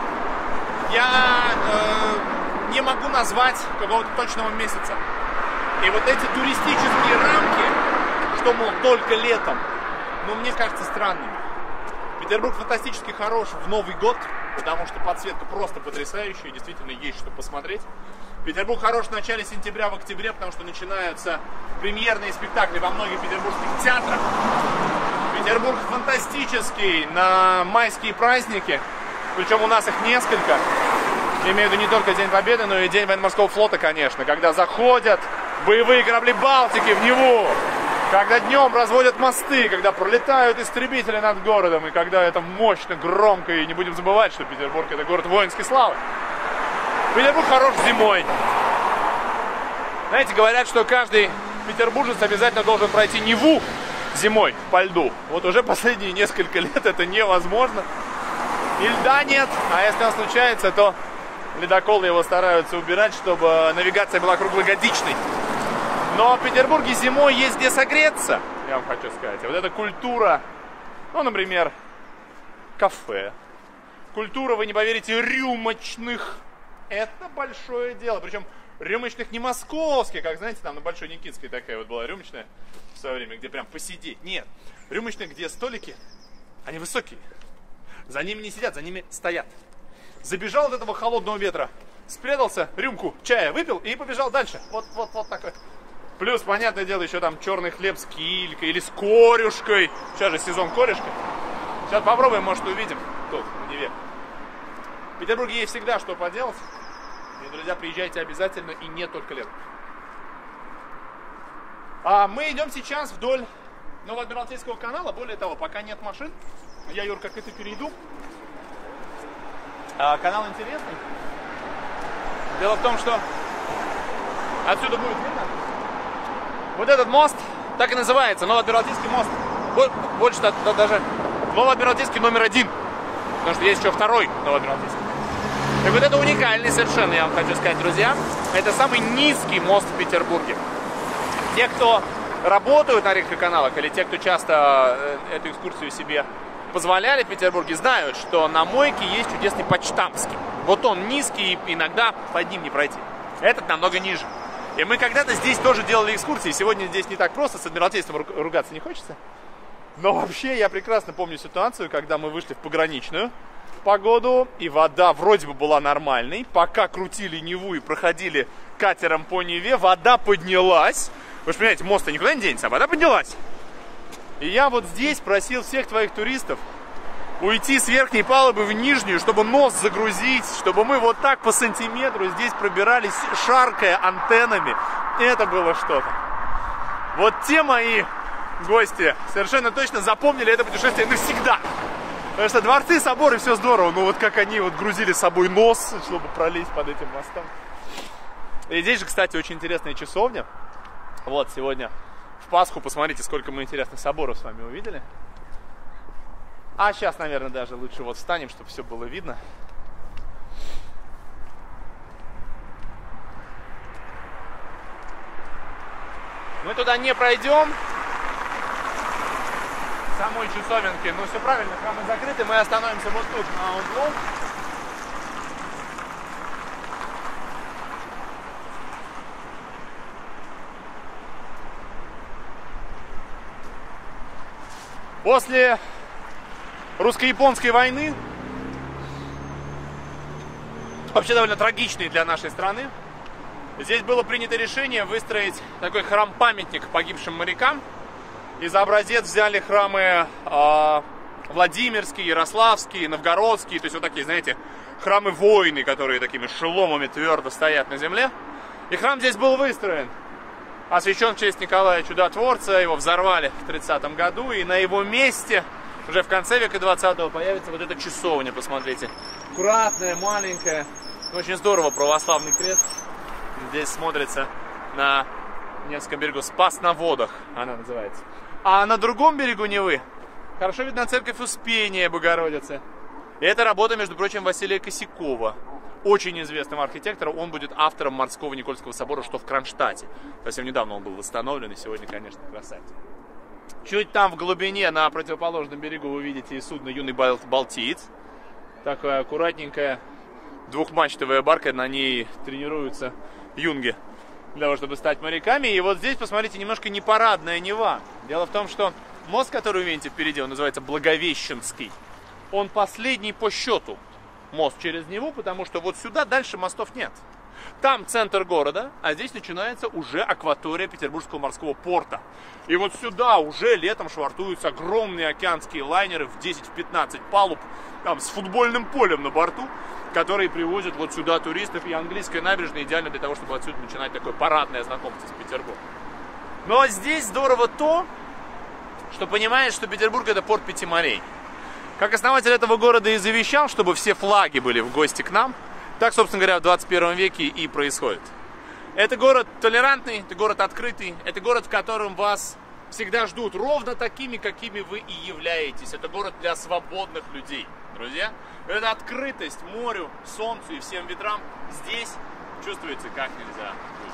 я э, не могу назвать какого-то точного месяца. И вот эти туристические рамки, что, мол, только летом. Но мне кажется странным. Петербург фантастически хорош в Новый год, потому что подсветка просто потрясающая, действительно есть что посмотреть. Петербург хорош в начале сентября, в октябре, потому что начинаются премьерные спектакли во многих петербургских театрах. Петербург фантастический на майские праздники, причем у нас их несколько. Я имею в виду не только День Победы, но и День военно-морского флота, конечно, когда заходят боевые корабли Балтики в Неву, когда днем разводят мосты, когда пролетают истребители над городом, и когда это мощно, громко, и не будем забывать, что Петербург — это город воинской славы. Петербург хорош зимой. Знаете, говорят, что каждый петербуржец обязательно должен пройти Неву зимой по льду. Вот уже последние несколько лет это невозможно. И льда нет, а если он случается, то ледоколы его стараются убирать, чтобы навигация была круглогодичной. Но в Петербурге зимой есть где согреться, я вам хочу сказать. Вот эта культура, ну, например, кафе. Культура, вы не поверите, рюмочных. Это большое дело. Причем рюмочных не московских, как, знаете, там на Большой Никитской такая вот была рюмочная в свое время, где прям посидеть. Нет, рюмочных, где столики, они высокие. За ними не сидят, за ними стоят. Забежал от этого холодного ветра, спрятался, рюмку чая выпил и побежал дальше. Вот, вот, вот такой. Плюс, понятное дело, еще там черный хлеб с килькой или с корюшкой. Сейчас же сезон корешка. Сейчас попробуем, может, увидим тут, в Неве. В Петербурге есть всегда что поделать. И, друзья, приезжайте обязательно, и не только летом. А мы идем сейчас вдоль Новоадмиралтейского канала. Более того, пока нет машин, я, Юр, как это перейду. А, канал интересный. Дело в том, что отсюда будет видно. Вот этот мост так и называется, Новоадмиралтейский мост. Больше даже Новоадмиралтейский номер один. Потому что есть еще второй Новоадмиралтейский. Так вот это уникальный совершенно, я вам хочу сказать, друзья. Это самый низкий мост в Петербурге. Те, кто работают на рекоканалах, или те, кто часто эту экскурсию себе позволяли в Петербурге, знают, что на мойке есть чудесный Почтамтский. Вот он низкий, и иногда под ним не пройти. Этот намного ниже. И мы когда-то здесь тоже делали экскурсии. Сегодня здесь не так просто, с Адмиралтейством ругаться не хочется. Но вообще я прекрасно помню ситуацию, когда мы вышли в пограничную погоду, и вода вроде бы была нормальной. Пока крутили Неву и проходили катером по Неве, вода поднялась. Вы же понимаете, мост-то никуда не денется, а вода поднялась. И я вот здесь просил всех твоих туристов уйти с верхней палубы в нижнюю, чтобы нос загрузить, чтобы мы вот так по сантиметру здесь пробирались, шаркая антеннами. Это было что-то. Вот те мои гости совершенно точно запомнили это путешествие навсегда. Потому что дворцы, соборы, все здорово, но вот как они вот грузили с собой нос, чтобы пролезть под этим мостом. И здесь же, кстати, очень интересная часовня. Вот сегодня в Пасху, посмотрите, сколько мы интересных соборов с вами увидели. А сейчас, наверное, даже лучше вот встанем, чтобы все было видно. Мы туда не пройдем. Самой часовенки. Ну, все правильно, храмы закрыты. Мы остановимся вот тут, на углу. После русско-японской войны, вообще довольно трагичной для нашей страны, здесь было принято решение выстроить такой храм-памятник погибшим морякам. И за образец взяли храмы э, Владимирские, Ярославские, Новгородские, то есть вот такие, знаете, храмы воины, которые такими шеломами твердо стоят на земле. И храм здесь был выстроен, освящен в честь Николая Чудотворца, его взорвали в тридцатом году, и на его месте уже в конце века двадцатого появится вот эта часовня, посмотрите. Аккуратная, маленькая, очень здорово, православный крест. Здесь смотрится на Невском берегу, Спас на водах она называется. А на другом берегу Невы хорошо видна церковь Успения Богородицы. И это работа, между прочим, Василия Косякова, очень известного архитектора. Он будет автором Морского Никольского собора, что в Кронштадте. Совсем недавно он был восстановлен, и сегодня, конечно, красавец. Чуть там в глубине, на противоположном берегу, вы видите и судно «Юный Балтиец». Такая аккуратненькая двухмачтовая барка, на ней тренируются юнги для того, чтобы стать моряками. И вот здесь, посмотрите, немножко непарадная Нева. Дело в том, что мост, который вы видите впереди, он называется Благовещенский. Он последний по счету мост через него, потому что вот сюда дальше мостов нет. Там центр города, а здесь начинается уже акватория Петербургского морского порта. И вот сюда уже летом швартуются огромные океанские лайнеры в десять-пятнадцать палуб, там с футбольным полем на борту, которые привозят вот сюда туристов. И английская набережная идеально для того, чтобы отсюда начинать такое парадное знакомство с Петербургом. Но здесь здорово то, что понимаешь, что Петербург — это порт пяти морей. Как основатель этого города и завещал, чтобы все флаги были в гости к нам, так, собственно говоря, в двадцать первом веке и происходит. Это город толерантный, это город открытый, это город, в котором вас всегда ждут ровно такими, какими вы и являетесь. Это город для свободных людей, друзья. Эта открытость морю, солнцу и всем ветрам здесь чувствуется как нельзя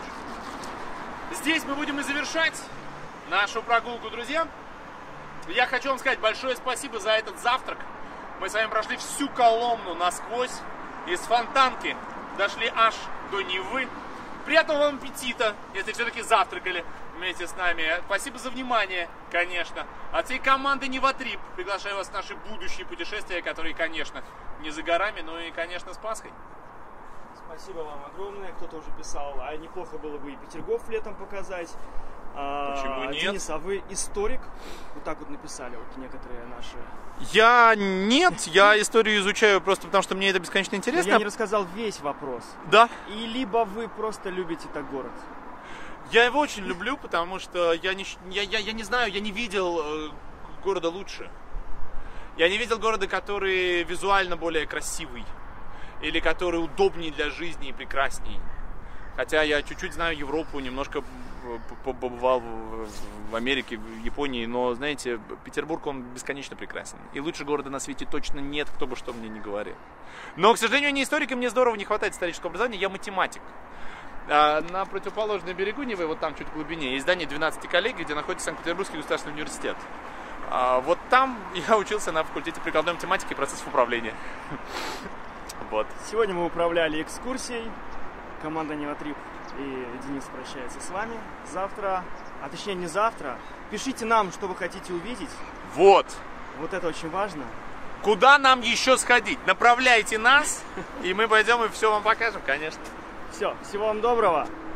лучше. Здесь мы будем и завершать нашу прогулку, друзья. Я хочу вам сказать большое спасибо за этот завтрак. Мы с вами прошли всю Коломну насквозь. Из Фонтанки дошли аж до Невы. Приятного вам аппетита, если все-таки завтракали вместе с нами. Спасибо за внимание, конечно. От всей команды Неватрип приглашаю вас в наши будущие путешествия, которые, конечно, не за горами, но и, конечно, с Пасхой. Спасибо вам огромное. Кто-то уже писал, а неплохо было бы и Петергоф летом показать. Почему а, нет? Денис, а вы историк? Вот так вот написали вот некоторые наши... Я нет, я историю изучаю просто потому, что мне это бесконечно интересно. Но я не рассказал весь вопрос. Да. И либо вы просто любите этот город? Я его очень люблю, потому что я не, я, я, я не знаю, я не видел э, города лучше. Я не видел города, который визуально более красивый. Или который удобнее для жизни и прекрасней. Хотя я чуть-чуть знаю Европу, немножко побывал в Америке, в Японии, но, знаете, Петербург, он бесконечно прекрасен. И лучше города на свете точно нет, кто бы что мне ни говорил. Но, к сожалению, я не историк, и мне здорово не хватает исторического образования, я математик. А на противоположном берегу Невы, вот там чуть в глубине, есть здание двенадцати коллегий, где находится Санкт-Петербургский государственный университет. А вот там я учился на факультете прикладной математики и процессов управления. Вот. Сегодня мы управляли экскурсией. Команда Неватрип и Денис прощается с вами. Завтра, а точнее не завтра, пишите нам, что вы хотите увидеть. Вот. Вот это очень важно. Куда нам еще сходить? Направляйте нас, и мы пойдем и все вам покажем, конечно. Все, всего вам доброго.